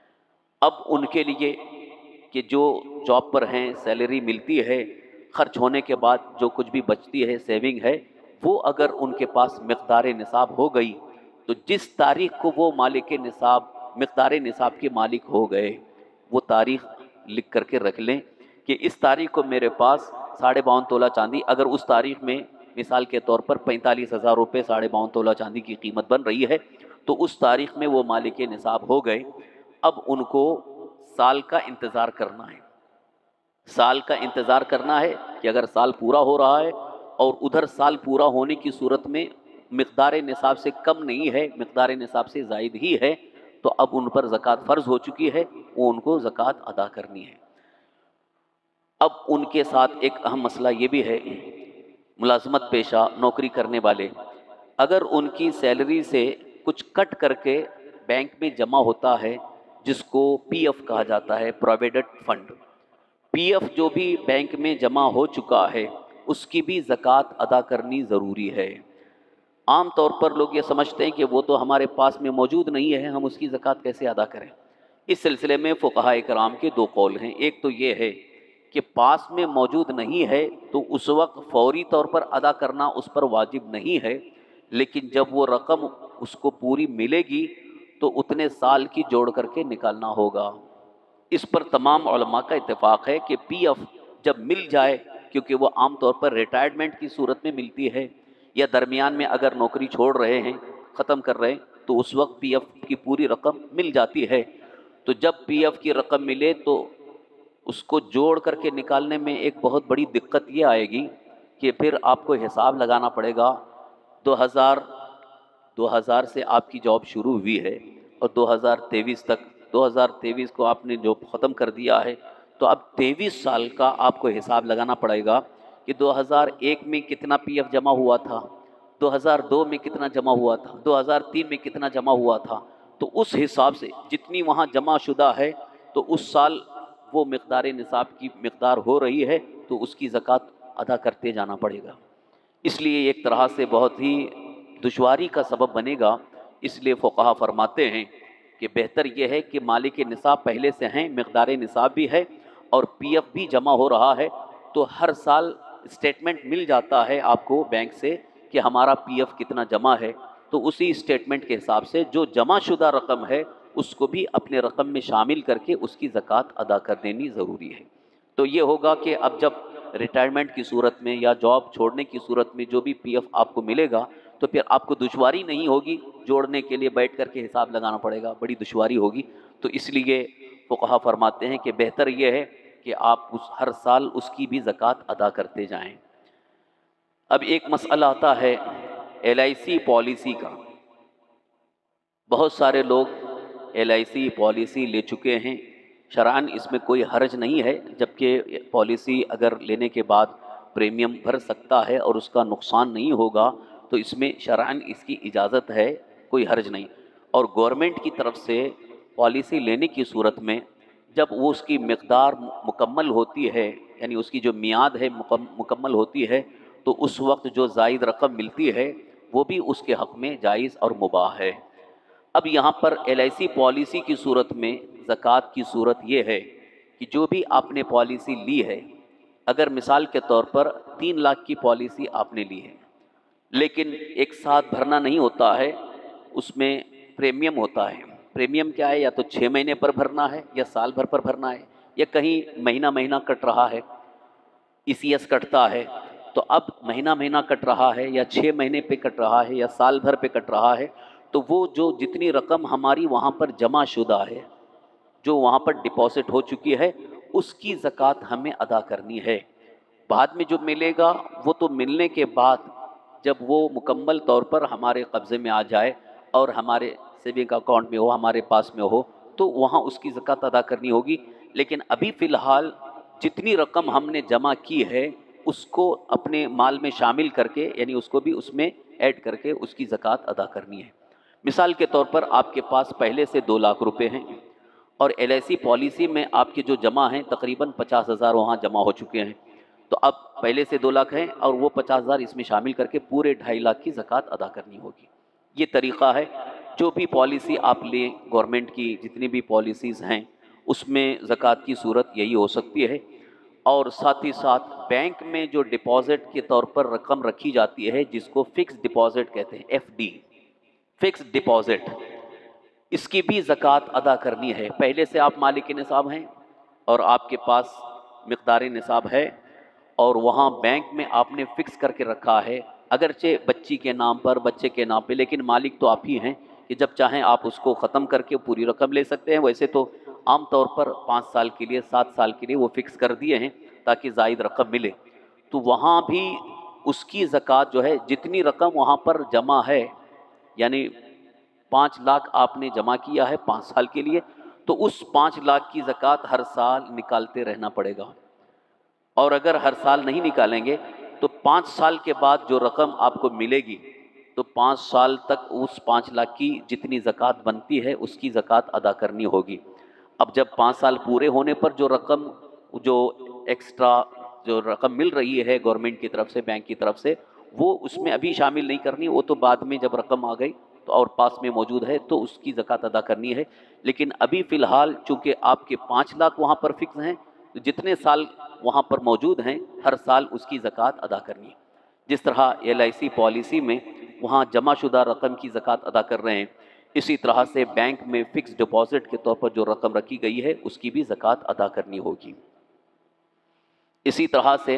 اب ان کے لیے کہ جو جاب پر ہیں، سیلری ملتی ہے، خرچ ہونے کے بعد جو کچھ بھی بچتی ہے، سیونگ ہے، وہ اگر ان کے پاس مقدار نصاب ہو گئی تو جس تاریخ کو وہ مالک نصاب، مقدار نصاب کے مالک ہو گئے، وہ تاریخ لکھ کر کے رکھ لیں کہ اس تاریخ کو میرے پاس ساڑھے باون تولہ چاندی، اگر اس تاریخ میں مثال کے طور پر پینتالیس ہزار روپے ساڑھے باون تولہ چاندی کی قیمت بن رہی ہے، تو اس تاریخ میں وہ مالک نصاب ہو گئے۔ اب ان کو سال کا انتظار کرنا ہے، سال کا انتظار کرنا ہے کہ اگر سال پورا ہو رہا ہے اور ادھر سال پورا ہونے کی صورت میں مقدار نصاب سے کم نہیں ہے، مقدار نصاب سے زائد ہی ہے، تو اب ان پر زکوٰۃ فرض ہو چکی ہے، وہ ان کو زکوٰۃ ادا کرنی ہے۔ اب ان کے ساتھ ایک اہم مسئلہ یہ بھی ہے، ملازمت پیشہ، نوکری کرنے والے، اگر ان کی سیلری سے کچھ کٹ کر کے بینک میں جمع ہوتا ہے جس کو پی ایف کہا جاتا ہے، پروویڈنٹ فنڈ، پی ایف جو بھی بینک میں جمع ہو چکا ہے اس کی بھی زکوٰۃ ادا کرنی ضروری ہے۔ عام طور پر لوگ یہ سمجھتے ہیں کہ وہ تو ہمارے پاس میں موجود نہیں ہے، ہم اس کی زکوٰۃ کیسے ادا کریں؟ اس سلسلے میں فقہاء کرام کے دو قول ہیں۔ ایک تو یہ ہے کہ پاس میں موجود نہیں ہے تو اس وقت فوری طور پر ادا کرنا اس پر واجب نہیں ہے، لیکن جب وہ رقم اس کو پوری ملے گی تو اتنے سال کی جوڑ کر کے نکالنا ہوگا۔ اس پر تمام علماء کا اتفاق ہے کہ پی ایف جب مل جائے، کیونکہ وہ عام طور پر ریٹائرمنٹ کی صورت میں ملتی ہے، یا درمیان میں اگر نوکری چھوڑ رہے ہیں، ختم کر رہے ہیں، تو اس وقت پی ایف کی پوری رقم مل جاتی ہے، تو جب پی ایف کی رقم ملے تو اس کو جوڑ کر کے نکالنے میں ایک بہت بڑی دقت یہ آئے گی کہ پھر آپ کو حساب لگانا پڑے گا، دو ہزار دو ہزار سے آپ کی جاب شروع ہوئی ہے اور دو ہزار تیئیس تک، دو ہزار تیئیس کو آپ نے جو ختم کر دیا ہے، تو اب تیئیس سال کا آپ کو حساب لگانا پڑے گا کہ دو ہزار ایک میں کتنا پی ایف جمع ہوا تھا، दो हज़ार दो में कितना जमा हुआ था, दो हज़ार तीन में कितना जमा हुआ था, तो उस हिसाब से जितनी वहाँ जमा शुदा है तो उस साल वो मिक़दार निसाब की मिक़दार हो रही है तो उसकी ज़कात अदा करते जाना पड़ेगा। इसलिए एक तरह से बहुत ही दुश्वारी का सबब बनेगा। इसलिए फ़ुक़हा फरमाते हैं कि बेहतर यह है कि मालिक निसाब पहले से हैं, मिक़दार निसाब भी है और पी एफ भी जमा हो रहा है, तो हर साल स्टेटमेंट मिल जाता है आपको बैंक से कि हमारा पी एफ कितना जमा है, तो उसी स्टेटमेंट के हिसाब से जो जमा शुदा रकम है उसको भी अपने रकम में शामिल करके उसकी ज़कात अदा कर देनी ज़रूरी है। तो ये होगा कि अब जब रिटायरमेंट की सूरत में या जॉब छोड़ने की सूरत में जो भी पी एफ आपको मिलेगा तो फिर आपको दुश्वारी नहीं होगी, जोड़ने के लिए बैठ कर के हिसाब लगाना पड़ेगा, बड़ी दुश्वारी होगी। तो इसलिए फ़ुक़हा फरमाते हैं कि बेहतर यह है कि आप उस हर साल उसकी भी ज़कात अदा करते जाएं। अब एक मसला आता है एल आई सी पॉलिसी का। बहुत सारे लोग एल आई सी पॉलिसी ले चुके हैं, शरअन इसमें कोई हर्ज नहीं है, जबकि पॉलिसी अगर लेने के बाद प्रीमियम भर सकता है और उसका नुकसान नहीं होगा तो इसमें शरअन इसकी इजाज़त है, कोई हर्ज नहीं। और गवर्नमेंट की तरफ से पॉलिसी लेने की सूरत में जब वो उसकी मिक़दार मुकम्मल होती है, यानी उसकी जो मियाद है मुकम्मल होती है, तो उस वक्त जो ज़ायद रकम मिलती है वो भी उसके हक़ में जायज़ और मुबाह है। अब यहाँ पर एल आई सी पॉलिसी की सूरत में ज़कात की सूरत ये है कि जो भी आपने पॉलिसी ली है, अगर मिसाल के तौर पर तीन लाख की पॉलिसी आपने ली है लेकिन एक साथ भरना नहीं होता है, उसमें प्रीमियम होता है। प्रीमियम क्या है, या तो छः महीने पर भरना है या साल भर पर भरना है या कहीं महीना महीना कट रहा है, ई सी एस कटता है। तो अब महीना महीना कट रहा है या छः महीने पे कट रहा है या साल भर पे कट रहा है, तो वो जो जितनी रकम हमारी वहाँ पर जमा शुदा है, जो वहाँ पर डिपॉजिट हो चुकी है, उसकी ज़कात हमें अदा करनी है। बाद में जो मिलेगा वो तो मिलने के बाद जब वो मुकम्मल तौर पर हमारे कब्ज़े में आ जाए और हमारे सेविंग अकाउंट में हो, हमारे पास में हो, तो वहाँ उसकी ज़कात अदा करनी होगी। लेकिन अभी फ़िलहाल जितनी रकम हमने जमा की है उसको अपने माल में शामिल करके, यानी उसको भी उसमें ऐड करके उसकी ज़कात अदा करनी है। मिसाल के तौर पर आपके पास पहले से दो लाख रुपए हैं और एल आई सी पॉलिसी में आपके जो जमा हैं तकरीबन पचास हज़ार वहाँ जमा हो चुके हैं, तो अब पहले से दो लाख हैं और वो पचास हज़ार इसमें शामिल करके पूरे ढाई लाख की ज़कात अदा करनी होगी। ये तरीक़ा है। जो भी पॉलिसी आप लें, गवर्नमेंट की जितनी भी पॉलिसीज़ हैं उसमें ज़कात की सूरत यही हो सकती है। और साथ ही साथ बैंक में जो डिपॉज़िट के तौर पर रकम रखी जाती है, जिसको फ़िक्स डिपॉज़िट कहते हैं, एफ डी, फ़िक्स डिपॉज़िट, इसकी भी ज़कात अदा करनी है। पहले से आप मालिक निसाब हैं और आपके पास मिक़दार निसाब है और वहाँ बैंक में आपने फ़िक्स करके रखा है, अगरचे बच्ची के नाम पर, बच्चे के नाम पे, लेकिन मालिक तो आप ही हैं कि जब चाहें आप उसको ख़त्म करके पूरी रकम ले सकते हैं। वैसे तो आम तौर पर पाँच साल के लिए, सात साल के लिए वो फ़िक्स कर दिए हैं ताकि ज़ायद रकम मिले। तो वहाँ भी उसकी ज़कात जो है, जितनी रकम वहाँ पर जमा है, यानी पाँच लाख आपने जमा किया है पाँच साल के लिए, तो उस पाँच लाख की ज़कात हर साल निकालते रहना पड़ेगा। और अगर हर साल नहीं निकालेंगे तो पाँच साल के बाद जो रकम आपको मिलेगी, तो पाँच साल तक उस पाँच लाख की जितनी ज़कात बनती है उसकी ज़कात अदा करनी होगी। अब जब पाँच साल पूरे होने पर जो रकम, जो एक्स्ट्रा जो रकम मिल रही है गवर्नमेंट की तरफ से, बैंक की तरफ से, वो उसमें अभी शामिल नहीं करनी, वो तो बाद में जब रकम आ गई तो और पास में मौजूद है तो उसकी ज़कात अदा करनी है। लेकिन अभी फ़िलहाल चूँकि आपके पाँच लाख वहाँ पर फ़िक्स हैं, तो जितने साल वहाँ पर मौजूद हैं हर साल उसकी ज़कात अदा करनी है। जिस तरह एल आई सी पॉलिसी में वहाँ जमा शुदा रकम की ज़कात अदा कर रहे हैं, इसी तरह से बैंक में फ़िक्स डिपॉज़िट के तौर पर जो रकम रखी गई है उसकी भी ज़कात अदा करनी होगी। इसी तरह से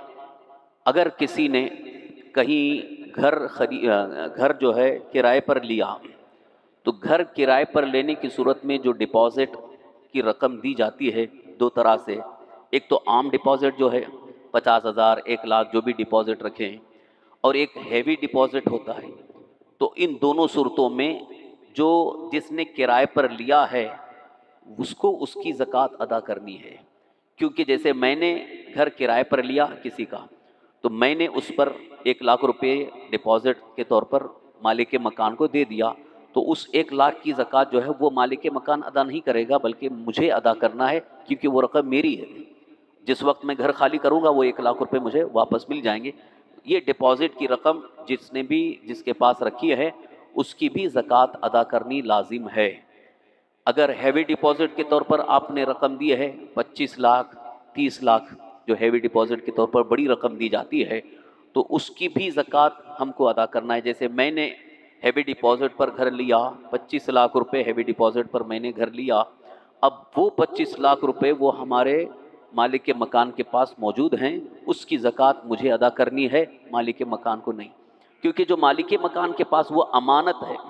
अगर किसी ने कहीं घर खरी घर जो है किराए पर लिया, तो घर किराए पर लेने की सूरत में जो डिपॉज़िट की रकम दी जाती है दो तरह से, एक तो आम डिपॉज़िट जो है पचास हज़ार, एक लाख जो भी डिपॉज़िट रखें, और एक हैवी डिपॉज़िट होता है। तो इन दोनों सूरतों में जो जिसने किराए पर लिया है उसको उसकी ज़कात अदा करनी है। क्योंकि जैसे मैंने घर किराए पर लिया किसी का, تو میں نے اس پر ایک لاکھ روپے ڈپازٹ کے طور پر مالک مکان کو دے دیا، تو اس ایک لاکھ کی زکوٰۃ جو ہے وہ مالک مکان ادا نہیں کرے گا بلکہ مجھے ادا کرنا ہے، کیونکہ وہ رقم میری ہے۔ جس وقت میں گھر خالی کروں گا وہ ایک لاکھ روپے مجھے واپس مل جائیں گے۔ یہ ڈپازٹ کی رقم جس نے بھی جس کے پاس رکھی ہے اس کی بھی زکوٰۃ ادا کرنی لازم ہے۔ اگر ہیوی ڈپازٹ کے طور پر آپ نے رقم دی ہے پچیس لاکھ تیس لاکھ، جو ہیوی ڈپازٹ کے طور پر بڑی رقم دی جاتی ہے، تو اس کی بھی زکوٰۃ ہم کو ادا کرنا ہے۔ جیسے میں نے ہیوی ڈپازٹ پر گھر لیا، پچیس لاکھ روپے ہیوی ڈپازٹ پر میں نے گھر لیا، اب وہ پچیس لاکھ روپے وہ ہمارے مالک کے مکان کے پاس موجود ہیں، اس کی زکوٰۃ مجھے ادا کرنی ہے، مالک کے مکان کو نہیں، کیونکہ جو مالک کے مکان کے پاس وہ امانت ہے،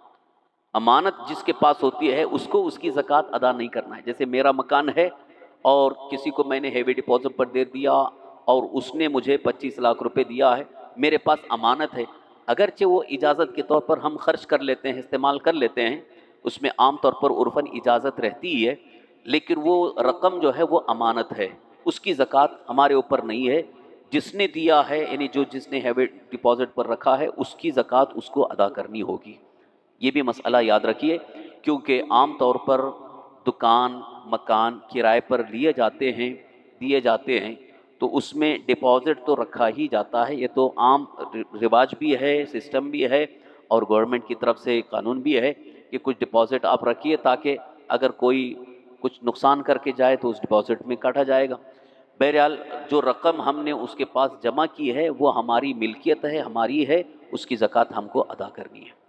امانت جس کے پاس ہوتی ہے اس کو اس کی زکوٰۃ ادا نہیں کرنا ہے۔ جیسے میرا مکان ہے اور کسی کو میں نے ہیوی ڈپازٹ پر دے دیا اور اس نے مجھے پچیس لاکھ روپے دیا ہے، میرے پاس امانت ہے، اگرچہ وہ اجازت کے طور پر ہم خرچ کر لیتے ہیں، استعمال کر لیتے ہیں، اس میں عام طور پر عرفاً اجازت رہتی ہی ہے، لیکن وہ رقم جو ہے وہ امانت ہے، اس کی زکوٰۃ ہمارے اوپر نہیں ہے۔ جس نے دیا ہے، یعنی جو جس نے ہیوی ڈپازٹ پر رکھا ہے، اس کی زکوٰۃ اس کو ادا کرنی ہوگی۔ یہ بھی مسئلہ یاد رکھیے، کیونکہ عام طور پر دکان مکان کرائے پر لیے جاتے ہیں دیے جاتے ہیں تو اس میں ڈپازٹ تو رکھا ہی جاتا ہے، یہ تو عام رواج بھی ہے، سسٹم بھی ہے، اور گورنمنٹ کی طرف سے قانون بھی ہے کہ کچھ ڈپازٹ آپ رکھیے تاکہ اگر کوئی کچھ نقصان کر کے جائے تو اس ڈپازٹ میں کاٹا جائے گا۔ بہرحال جو رقم ہم نے اس کے پاس جمع کی ہے وہ ہماری ملکیت ہے، ہماری ہے، اس کی زکوٰۃ ہم کو ادا کرنی ہے۔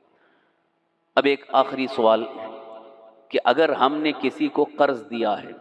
اب ایک آخری سوال کہ اگر ہم نے کسی کو قرض دیا ہے،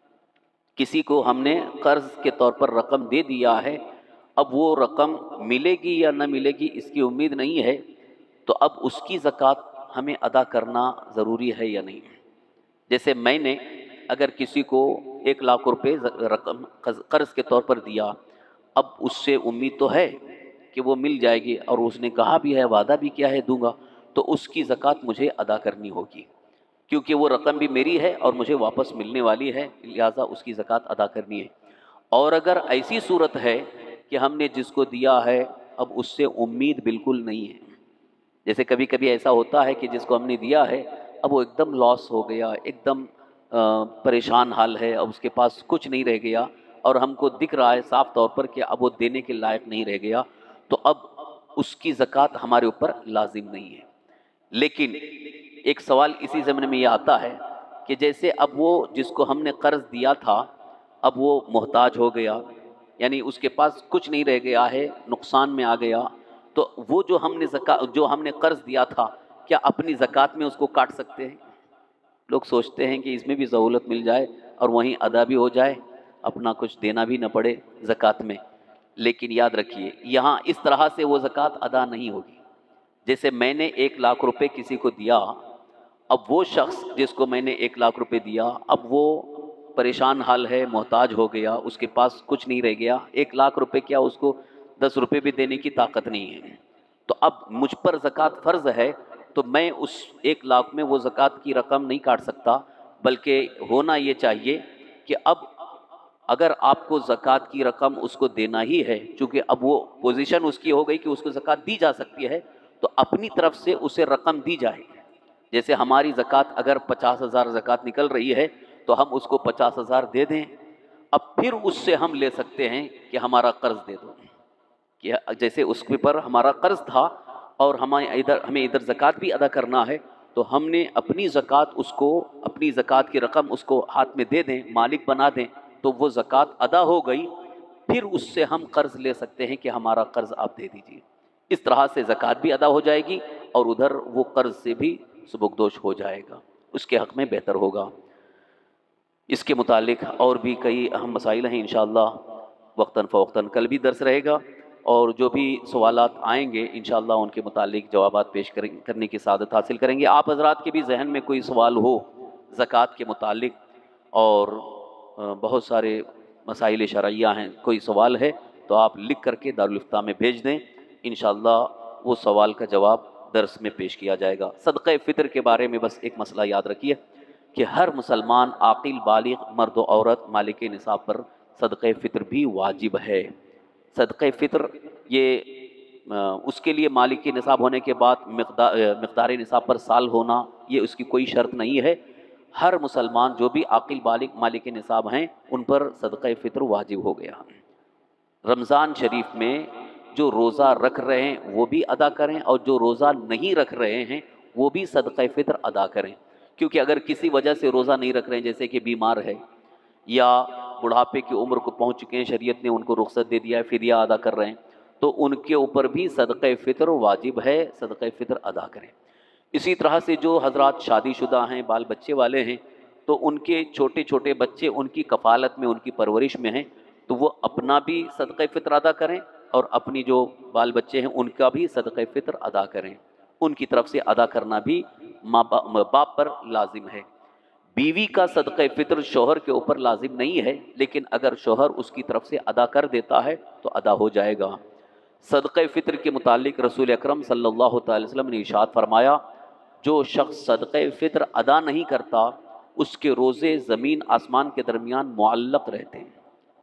کسی کو ہم نے قرض کے طور پر رقم دے دیا ہے، اب وہ رقم ملے گی یا نہ ملے گی اس کی امید نہیں ہے، تو اب اس کی زکوٰۃ ہمیں ادا کرنا ضروری ہے یا نہیں؟ جیسے میں نے اگر کسی کو ایک لاکھ روپے رقم قرض کے طور پر دیا، اب اس سے امید تو ہے کہ وہ مل جائے گی اور اس نے کہا بھی ہے، وعدہ بھی کیا ہے دوں گا، تو اس کی زکوٰۃ مجھے ادا کرنی ہوگی، کیونکہ وہ رقم بھی میری ہے اور مجھے واپس ملنے والی ہے، لہٰذا اس کی زکوٰۃ ادا کرنی ہے۔ اور اگر ایسی صورت ہے کہ ہم نے جس کو دیا ہے اب اس سے امید بالکل نہیں ہے، جیسے کبھی کبھی ایسا ہوتا ہے کہ جس کو ہم نے دیا ہے اب وہ ایک دم لاس ہو گیا، ایک دم پریشان حال ہے، اب اس کے پاس کچھ نہیں رہ گیا اور ہم کو دکھ رہا ہے صاف طور پر کہ اب وہ دینے کے لائق نہیں رہ گیا، تو اب اس کی زکوٰۃ ہمارے اوپر لازم نہیں ہے۔ لیکن ایک سوال اسی زمانے میں یہ آتا ہے کہ جیسے اب وہ جس کو ہم نے قرض دیا تھا اب وہ محتاج ہو گیا، یعنی اس کے پاس کچھ نہیں رہ گیا ہے، نقصان میں آ گیا، تو وہ جو ہم نے زکوٰۃ جو ہم نے قرض دیا تھا کیا اپنی زکوٰۃ میں اس کو کاٹ سکتے ہیں؟ لوگ سوچتے ہیں کہ اس میں بھی سہولت مل جائے اور وہیں ادا بھی ہو جائے، اپنا کچھ دینا بھی نہ پڑے زکوٰۃ میں، لیکن یاد رکھیے یہاں اس طرح سے وہ زکوٰۃ ادا نہیں ہوگی۔ جیسے میں نے ایک لاکھ روپے کسی کو دیا، اب وہ شخص جس کو میں نے ایک لاکھ روپے دیا اب وہ پریشان حال ہے، محتاج ہو گیا، اس کے پاس کچھ نہیں رہ گیا، ایک لاکھ روپے کیا اس کو دس روپے بھی دینے کی طاقت نہیں ہے، تو اب مجھ پر زکوٰۃ فرض ہے، تو میں اس ایک لاکھ میں وہ زکوٰۃ کی رقم نہیں کاٹ سکتا، بلکہ ہونا یہ چاہیے کہ اب اگر آپ کو زکوٰۃ کی رقم اس کو دینا ہی ہے، چونکہ اب وہ پوزیشن اس کی ہو گئی کہ اس کو زکوٰۃ دی جا سکتی ہے، تو اپنی طرف سے اسے رقم دی جائے۔ جیسے ہماری زکوٰۃ اگر پچاس ہزار زکوٰۃ نکل رہی ہے تو ہم اس کو پچاس ہزار دے دیں، اب پھر اس سے ہم لے سکتے ہیں کہ ہمارا قرض دے دو، کہ جیسے اس کے پر ہمارا قرض تھا اور ہمیں ادھر ہمیں ادھر زکوٰۃ بھی ادا کرنا ہے، تو ہم نے اپنی زکوٰۃ اس کو اپنی زکوٰۃ کی رقم اس کو ہاتھ میں دے دیں، مالک بنا دیں، تو وہ زکوٰۃ ادا ہو گئی، پھر اس سے ہم قرض لے سکتے ہیں کہ ہمارا قرض آپ دے دیجیے۔ اس طرح سے زکوٰۃ بھی ادا ہو جائے گی اور ادھر وہ قرض سے بھی سبکدوش ہو جائے گا، اس کے حق میں بہتر ہوگا۔ اس کے متعلق اور بھی کئی اہم مسائل ہیں، انشاءاللہ وقتاً فوقتاً کل بھی درس رہے گا، اور جو بھی سوالات آئیں گے انشاءاللہ ان کے متعلق جوابات پیش کرنے کی سعادت حاصل کریں گے۔ آپ حضرات کے بھی ذہن میں کوئی سوال ہو زکوٰۃ کے متعلق اور بہت سارے مسائل شرعیہ ہیں، کوئی سوال ہے تو آپ لکھ کر کے دارالفتاح میں بھیج دیں، انشاءاللہ وہ سوال کا جواب درس میں پیش کیا جائے گا۔ صدقہ فطر کے بارے میں بس ایک مسئلہ یاد رکھیے کہ ہر مسلمان عاقل بالغ مرد و عورت مالک نصاب پر صدقہ فطر بھی واجب ہے، صدقہ فطر یہ اس کے لیے مالک کی نصاب ہونے کے بعد مقدار مقدار نصاب پر سال ہونا یہ اس کی کوئی شرط نہیں ہے. ہر مسلمان جو بھی عاقل بالغ مالک نصاب ہیں ان پر صدقہ فطر واجب ہو گیا. رمضان شریف میں جو روزہ رکھ رہے ہیں وہ بھی ادا کریں اور جو روزہ نہیں رکھ رہے ہیں وہ بھی صدقہ فطر ادا کریں. کیونکہ اگر کسی وجہ سے روزہ نہیں رکھ رہے ہیں، جیسے کہ بیمار ہے یا بڑھاپے کی عمر کو پہنچ چکے ہیں، شریعت نے ان کو رخصت دے دیا ہے، فدیہ ادا کر رہے ہیں، تو ان کے اوپر بھی صدقہ فطر واجب ہے، صدقہ فطر ادا کریں. اسی طرح سے جو حضرات شادی شدہ ہیں، بال بچے والے ہیں، تو ان کے چھوٹے چھوٹے بچے ان کی کفالت میں، ان کی پرورش میں ہیں، تو وہ اپنا بھی صدقہ فطر ادا کریں اور اپنی جو بال بچے ہیں ان کا بھی صدقہ فطر ادا کریں. ان کی طرف سے ادا کرنا بھی ماں باپ پر لازم ہے. بیوی کا صدقہ فطر شوہر کے اوپر لازم نہیں ہے، لیکن اگر شوہر اس کی طرف سے ادا کر دیتا ہے تو ادا ہو جائے گا. صدقہ فطر کے متعلق رسول اکرم صلی اللہ تعالی وسلم نے ارشاد فرمایا، جو شخص صدقہ فطر ادا نہیں کرتا اس کے روزے زمین آسمان کے درمیان معلق رہتے ہیں.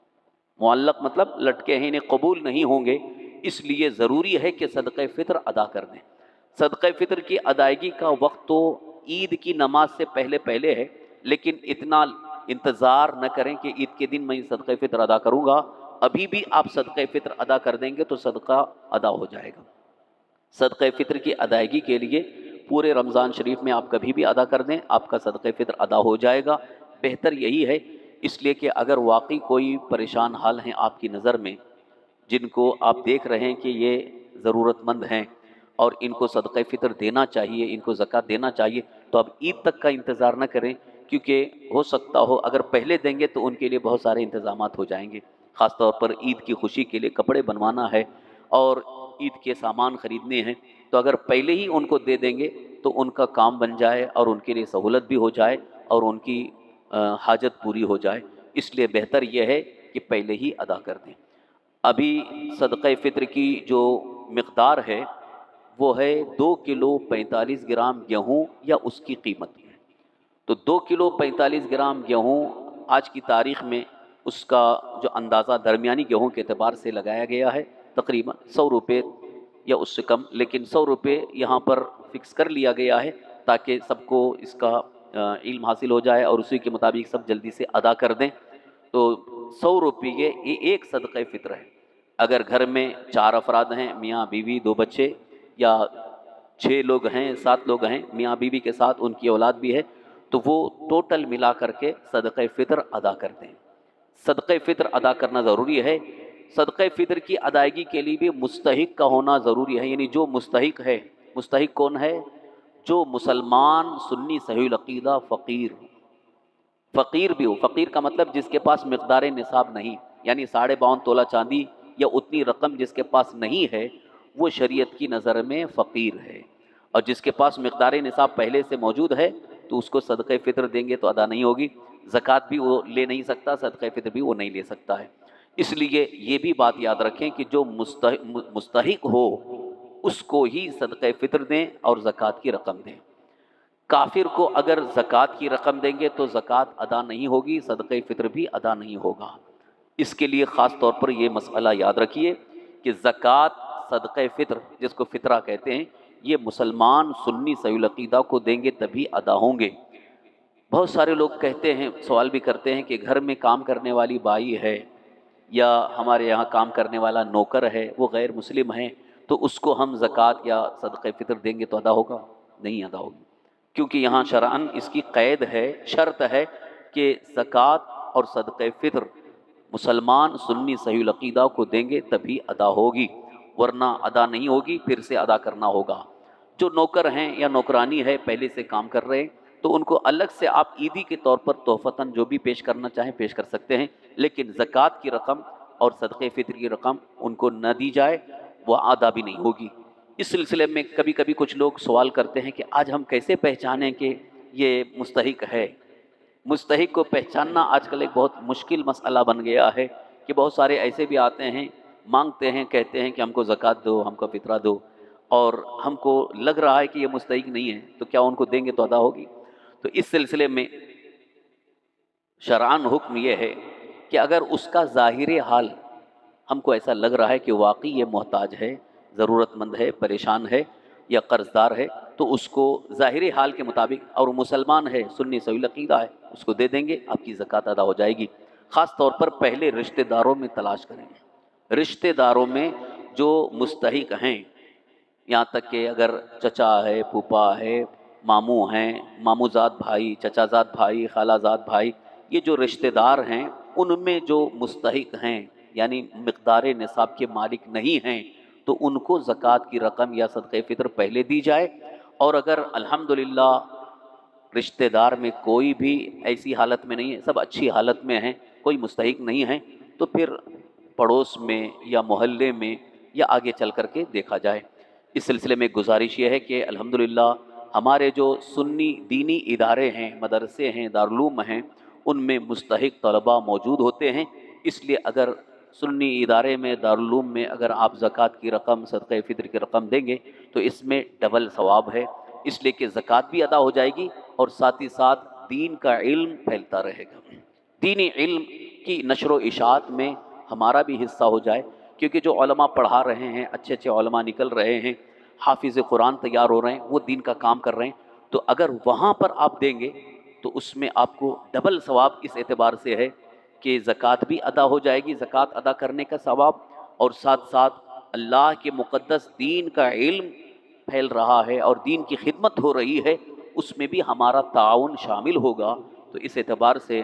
معلق مطلب لٹکے ہیں، انہیں قبول نہیں ہوں گے. اس لیے ضروری ہے کہ صدقہ فطر ادا کر دیں. صدقہ فطر کی ادائیگی کا وقت تو عید کی نماز سے پہلے پہلے ہے، لیکن اتنا انتظار نہ کریں کہ عید کے دن میں صدقہ فطر ادا کروں گا. ابھی بھی آپ صدقہ فطر ادا کر دیں گے تو صدقہ ادا ہو جائے گا. صدقہ فطر کی ادائیگی کے لیے پورے رمضان شریف میں آپ کبھی بھی ادا کر دیں، آپ کا صدقہ فطر ادا ہو جائے گا. بہتر یہی ہے، اس لیے کہ اگر واقعی کوئی پریشان حال ہیں آپ کی نظر میں، جن کو آپ دیکھ رہے ہیں کہ یہ ضرورت مند ہیں اور ان کو صدقہ فطر دینا چاہیے، ان کو زکوٰۃ دینا چاہیے، تو اب عید تک کا انتظار نہ کریں، کیونکہ ہو سکتا ہو اگر پہلے دیں گے تو ان کے لیے بہت سارے انتظامات ہو جائیں گے. خاص طور پر عید کی خوشی کے لیے کپڑے بنوانا ہے اور عید کے سامان خریدنے ہیں، تو اگر پہلے ہی ان کو دے دیں گے تو ان کا کام بن جائے اور ان کے لیے سہولت بھی ہو جائے اور ان کی حاجت پوری ہو جائے. اس لیے بہتر یہ ہے کہ پہلے ہی ادا کر دیں. ابھی صدقہ فطر کی جو مقدار ہے وہ ہے دو کلو پینتالیس گرام گیہوں یا اس کی قیمت. تو دو کلو پینتالیس گرام گیہوں آج کی تاریخ میں اس کا جو اندازہ درمیانی گیہوں کے اعتبار سے لگایا گیا ہے تقریباً سو روپے یا اس سے کم، لیکن سو روپے یہاں پر فکس کر لیا گیا ہے تاکہ سب کو اس کا علم حاصل ہو جائے اور اسی کے مطابق سب جلدی سے ادا کر دیں. تو سو روپے یہ ایک صدقہ فطر ہے. اگر گھر میں چار افراد ہیں، میاں بیوی دو بچے، یا چھ لوگ ہیں، سات لوگ ہیں میاں بیوی کے ساتھ ان کی اولاد بھی ہے، تو وہ ٹوٹل ملا کر کے صدقہ فطر ادا کر دیں. صدقہ فطر ادا کرنا ضروری ہے. صدقہ فطر کی ادائیگی کے لیے بھی مستحق کا ہونا ضروری ہے. یعنی جو مستحق ہے، مستحق کون ہے؟ جو مسلمان سنی صحیح العقیدہ فقیر فقیر بھی ہو. فقیر کا مطلب جس کے پاس مقدار نصاب نہیں، یعنی ساڑھے باون تولہ چاندی یا اتنی رقم جس کے پاس نہیں ہے، وہ شریعت کی نظر میں فقیر ہے. اور جس کے پاس مقدار نصاب پہلے سے موجود ہے تو اس کو صدقہ فطر دیں گے تو ادا نہیں ہوگی. زکوٰۃ بھی وہ لے نہیں سکتا، صدقہ فطر بھی وہ نہیں لے سکتا ہے. اس لیے یہ بھی بات یاد رکھیں کہ جو مستحق ہو اس کو ہی صدقہ فطر دیں اور زکوٰۃ کی رقم دیں. کافر کو اگر زکوٰۃ کی رقم دیں گے تو زکوٰۃ ادا نہیں ہوگی، صدقہ فطر بھی ادا نہیں ہوگا. اس کے لیے خاص طور پر یہ مسئلہ یاد رکھیے کہ زکوٰۃ، صدقہ فطر جس کو فطرہ کہتے ہیں، یہ مسلمان سنی صحیح العقیدہ کو دیں گے تبھی ادا ہوں گے. بہت سارے لوگ کہتے ہیں، سوال بھی کرتے ہیں کہ گھر میں کام کرنے والی بائی ہے یا ہمارے یہاں کام کرنے والا نوکر ہے، وہ غیر مسلم ہیں، تو اس کو ہم زکوٰۃ یا صدقہ فطر دیں گے تو ادا ہوگا؟ نہیں ادا ہوگی، کیونکہ یہاں شرعاً اس کی قید ہے، شرط ہے کہ زکوٰۃ اور صدقہ فطر مسلمان سنی صحیح العقیدہ کو دیں گے تبھی ادا ہوگی، ورنہ ادا نہیں ہوگی، پھر سے ادا کرنا ہوگا. جو نوکر ہیں یا نوکرانی ہے پہلے سے کام کر رہے ہیں تو ان کو الگ سے آپ عیدی کے طور پر تحفتاً جو بھی پیش کرنا چاہیں پیش کر سکتے ہیں، لیکن زکوٰۃ کی رقم اور صدقہ فطر کی رقم ان کو نہ دی جائے، وہ ادا بھی نہیں ہوگی. اس سلسلے میں کبھی کبھی کچھ لوگ سوال کرتے ہیں کہ آج ہم کیسے پہچانیں کہ یہ مستحق ہے؟ مستحق کو پہچاننا آج کل ایک بہت مشکل مسئلہ بن گیا ہے کہ بہت سارے ایسے بھی آتے ہیں، مانگتے ہیں، کہتے ہیں کہ ہم کو زکوٰۃ دو، ہم کو فطرہ دو، اور ہم کو لگ رہا ہے کہ یہ مستحق نہیں ہے، تو کیا ان کو دیں گے تو ادا ہوگی؟ تو اس سلسلے میں شرعاً حکم یہ ہے کہ اگر اس کا ظاہر حال ہم کو ایسا لگ رہا ہے کہ واقعی یہ محتاج ہے، ضرورت مند ہے، پریشان ہے یا قرض دار ہے، تو اس کو ظاہری حال کے مطابق، اور وہ مسلمان ہے، سنی صحیح عقیدہ ہے، اس کو دے دیں گے، آپ کی زکوٰۃ ادا ہو جائے گی۔ خاص طور پر پہلے رشتہ داروں میں تلاش کریں گے، رشتہ داروں میں جو مستحق ہیں، یہاں تک کہ اگر چچا ہے، پھوپھا ہے، ماموں ہیں، ماموں زاد بھائی، چچا زاد بھائی، خالہ زاد بھائی، یہ جو رشتہ دار ہیں ان میں جو مستحق ہیں، یعنی مقدار نصاب کے مالک نہیں ہیں، تو ان کو زکوٰۃ کی رقم یا صدقہ فطر پہلے دی جائے۔ اور اگر الحمدللہ رشتہ دار میں کوئی بھی ایسی حالت میں نہیں ہے، سب اچھی حالت میں ہیں، کوئی مستحق نہیں ہے، تو پھر پڑوس میں یا محلے میں یا آگے چل کر کے دیکھا جائے۔ اس سلسلے میں گزارش یہ ہے کہ الحمدللہ ہمارے جو سنی دینی ادارے ہیں، مدرسے ہیں، دارالعلوم ہیں، ان میں مستحق طلباء موجود ہوتے ہیں۔ اس لیے اگر سنی ادارے میں، دارالعلوم میں اگر آپ زکوٰۃ کی رقم، صدقہ فطر کی رقم دیں گے تو اس میں ڈبل ثواب ہے، اس لیے کہ زکوٰۃ بھی ادا ہو جائے گی اور ساتھ ہی ساتھ دین کا علم پھیلتا رہے گا، دینی علم کی نشر و اشاعت میں ہمارا بھی حصہ ہو جائے، کیونکہ جو علماء پڑھا رہے ہیں، اچھے اچھے علماء نکل رہے ہیں، حافظ قرآن تیار ہو رہے ہیں، وہ دین کا کام کر رہے ہیں، تو اگر وہاں پر آپ دیں گے تو اس میں آپ کو ڈبل ثواب اس اعتبار سے ہے کہ زکوٰۃ بھی ادا ہو جائے گی، زکوٰۃ ادا کرنے کا ثواب، اور ساتھ ساتھ اللہ کے مقدس دین کا علم پھیل رہا ہے اور دین کی خدمت ہو رہی ہے، اس میں بھی ہمارا تعاون شامل ہوگا۔ تو اس اعتبار سے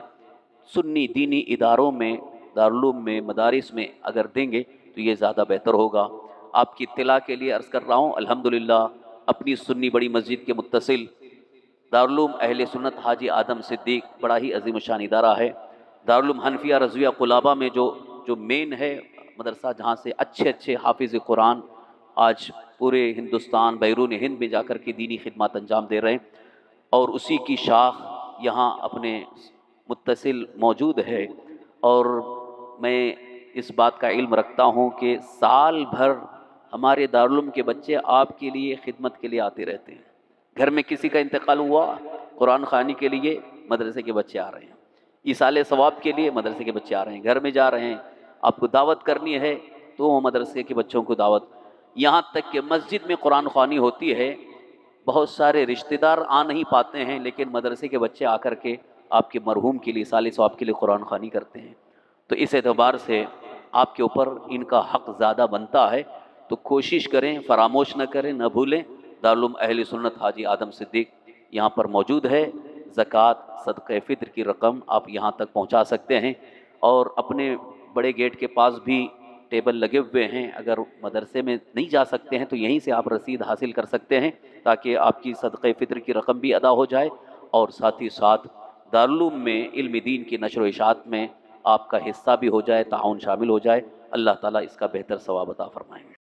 سنی دینی اداروں میں، دارالعلوم میں، مدارس میں اگر دیں گے تو یہ زیادہ بہتر ہوگا۔ آپ کی اطلاع کے لیے عرض کر رہا ہوں، الحمدللہ اپنی سنی بڑی مسجد کے متصل دارالعلوم اہل سنت حاجی آدم صدیق بڑا ہی عظیم الشان ادارہ ہے۔ دارالعلوم حنفیہ رضویہ قلابہ میں جو جو مین ہے مدرسہ، جہاں سے اچھے اچھے حافظ قرآن آج پورے ہندوستان، بیرون ہند میں جا کر کے دینی خدمات انجام دے رہے ہیں، اور اسی کی شاخ یہاں اپنے متصل موجود ہے۔ اور میں اس بات کا علم رکھتا ہوں کہ سال بھر ہمارے دارالعلوم کے بچے آپ کے لیے خدمت کے لیے آتے رہتے ہیں۔ گھر میں کسی کا انتقال ہوا، قرآن خوانی کے لیے مدرسے کے بچے آ رہے ہیں، ایصال ثواب کے لیے مدرسے کے بچے آ رہے ہیں، گھر میں جا رہے ہیں، آپ کو دعوت کرنی ہے تو وہ مدرسے کے بچوں کو دعوت، یہاں تک کہ مسجد میں قرآن خوانی ہوتی ہے، بہت سارے رشتہ دار آ نہیں پاتے ہیں، لیکن مدرسے کے بچے آ کر کے آپ کے مرحوم کے لیے، ایصال ثواب کے لیے قرآن خوانی کرتے ہیں۔ تو اس اعتبار سے آپ کے اوپر ان کا حق زیادہ بنتا ہے، تو کوشش کریں، فراموش نہ کریں، نہ بھولیں۔ دارالعلوم اہل سنت حاجی آدم صدیق یہاں پر موجود ہے، زکوٰۃ صدقہ فطر کی رقم آپ یہاں تک پہنچا سکتے ہیں، اور اپنے بڑے گیٹ کے پاس بھی ٹیبل لگے ہوئے ہیں، اگر مدرسے میں نہیں جا سکتے ہیں تو یہیں سے آپ رسید حاصل کر سکتے ہیں، تاکہ آپ کی صدقہ فطر کی رقم بھی ادا ہو جائے، اور ساتھ ہی ساتھ دارالعلوم میں علم دین کی نشر و اشاعت میں آپ کا حصہ بھی ہو جائے، تعاون شامل ہو جائے۔ اللہ تعالیٰ اس کا بہتر ثواب عطا فرمائیں۔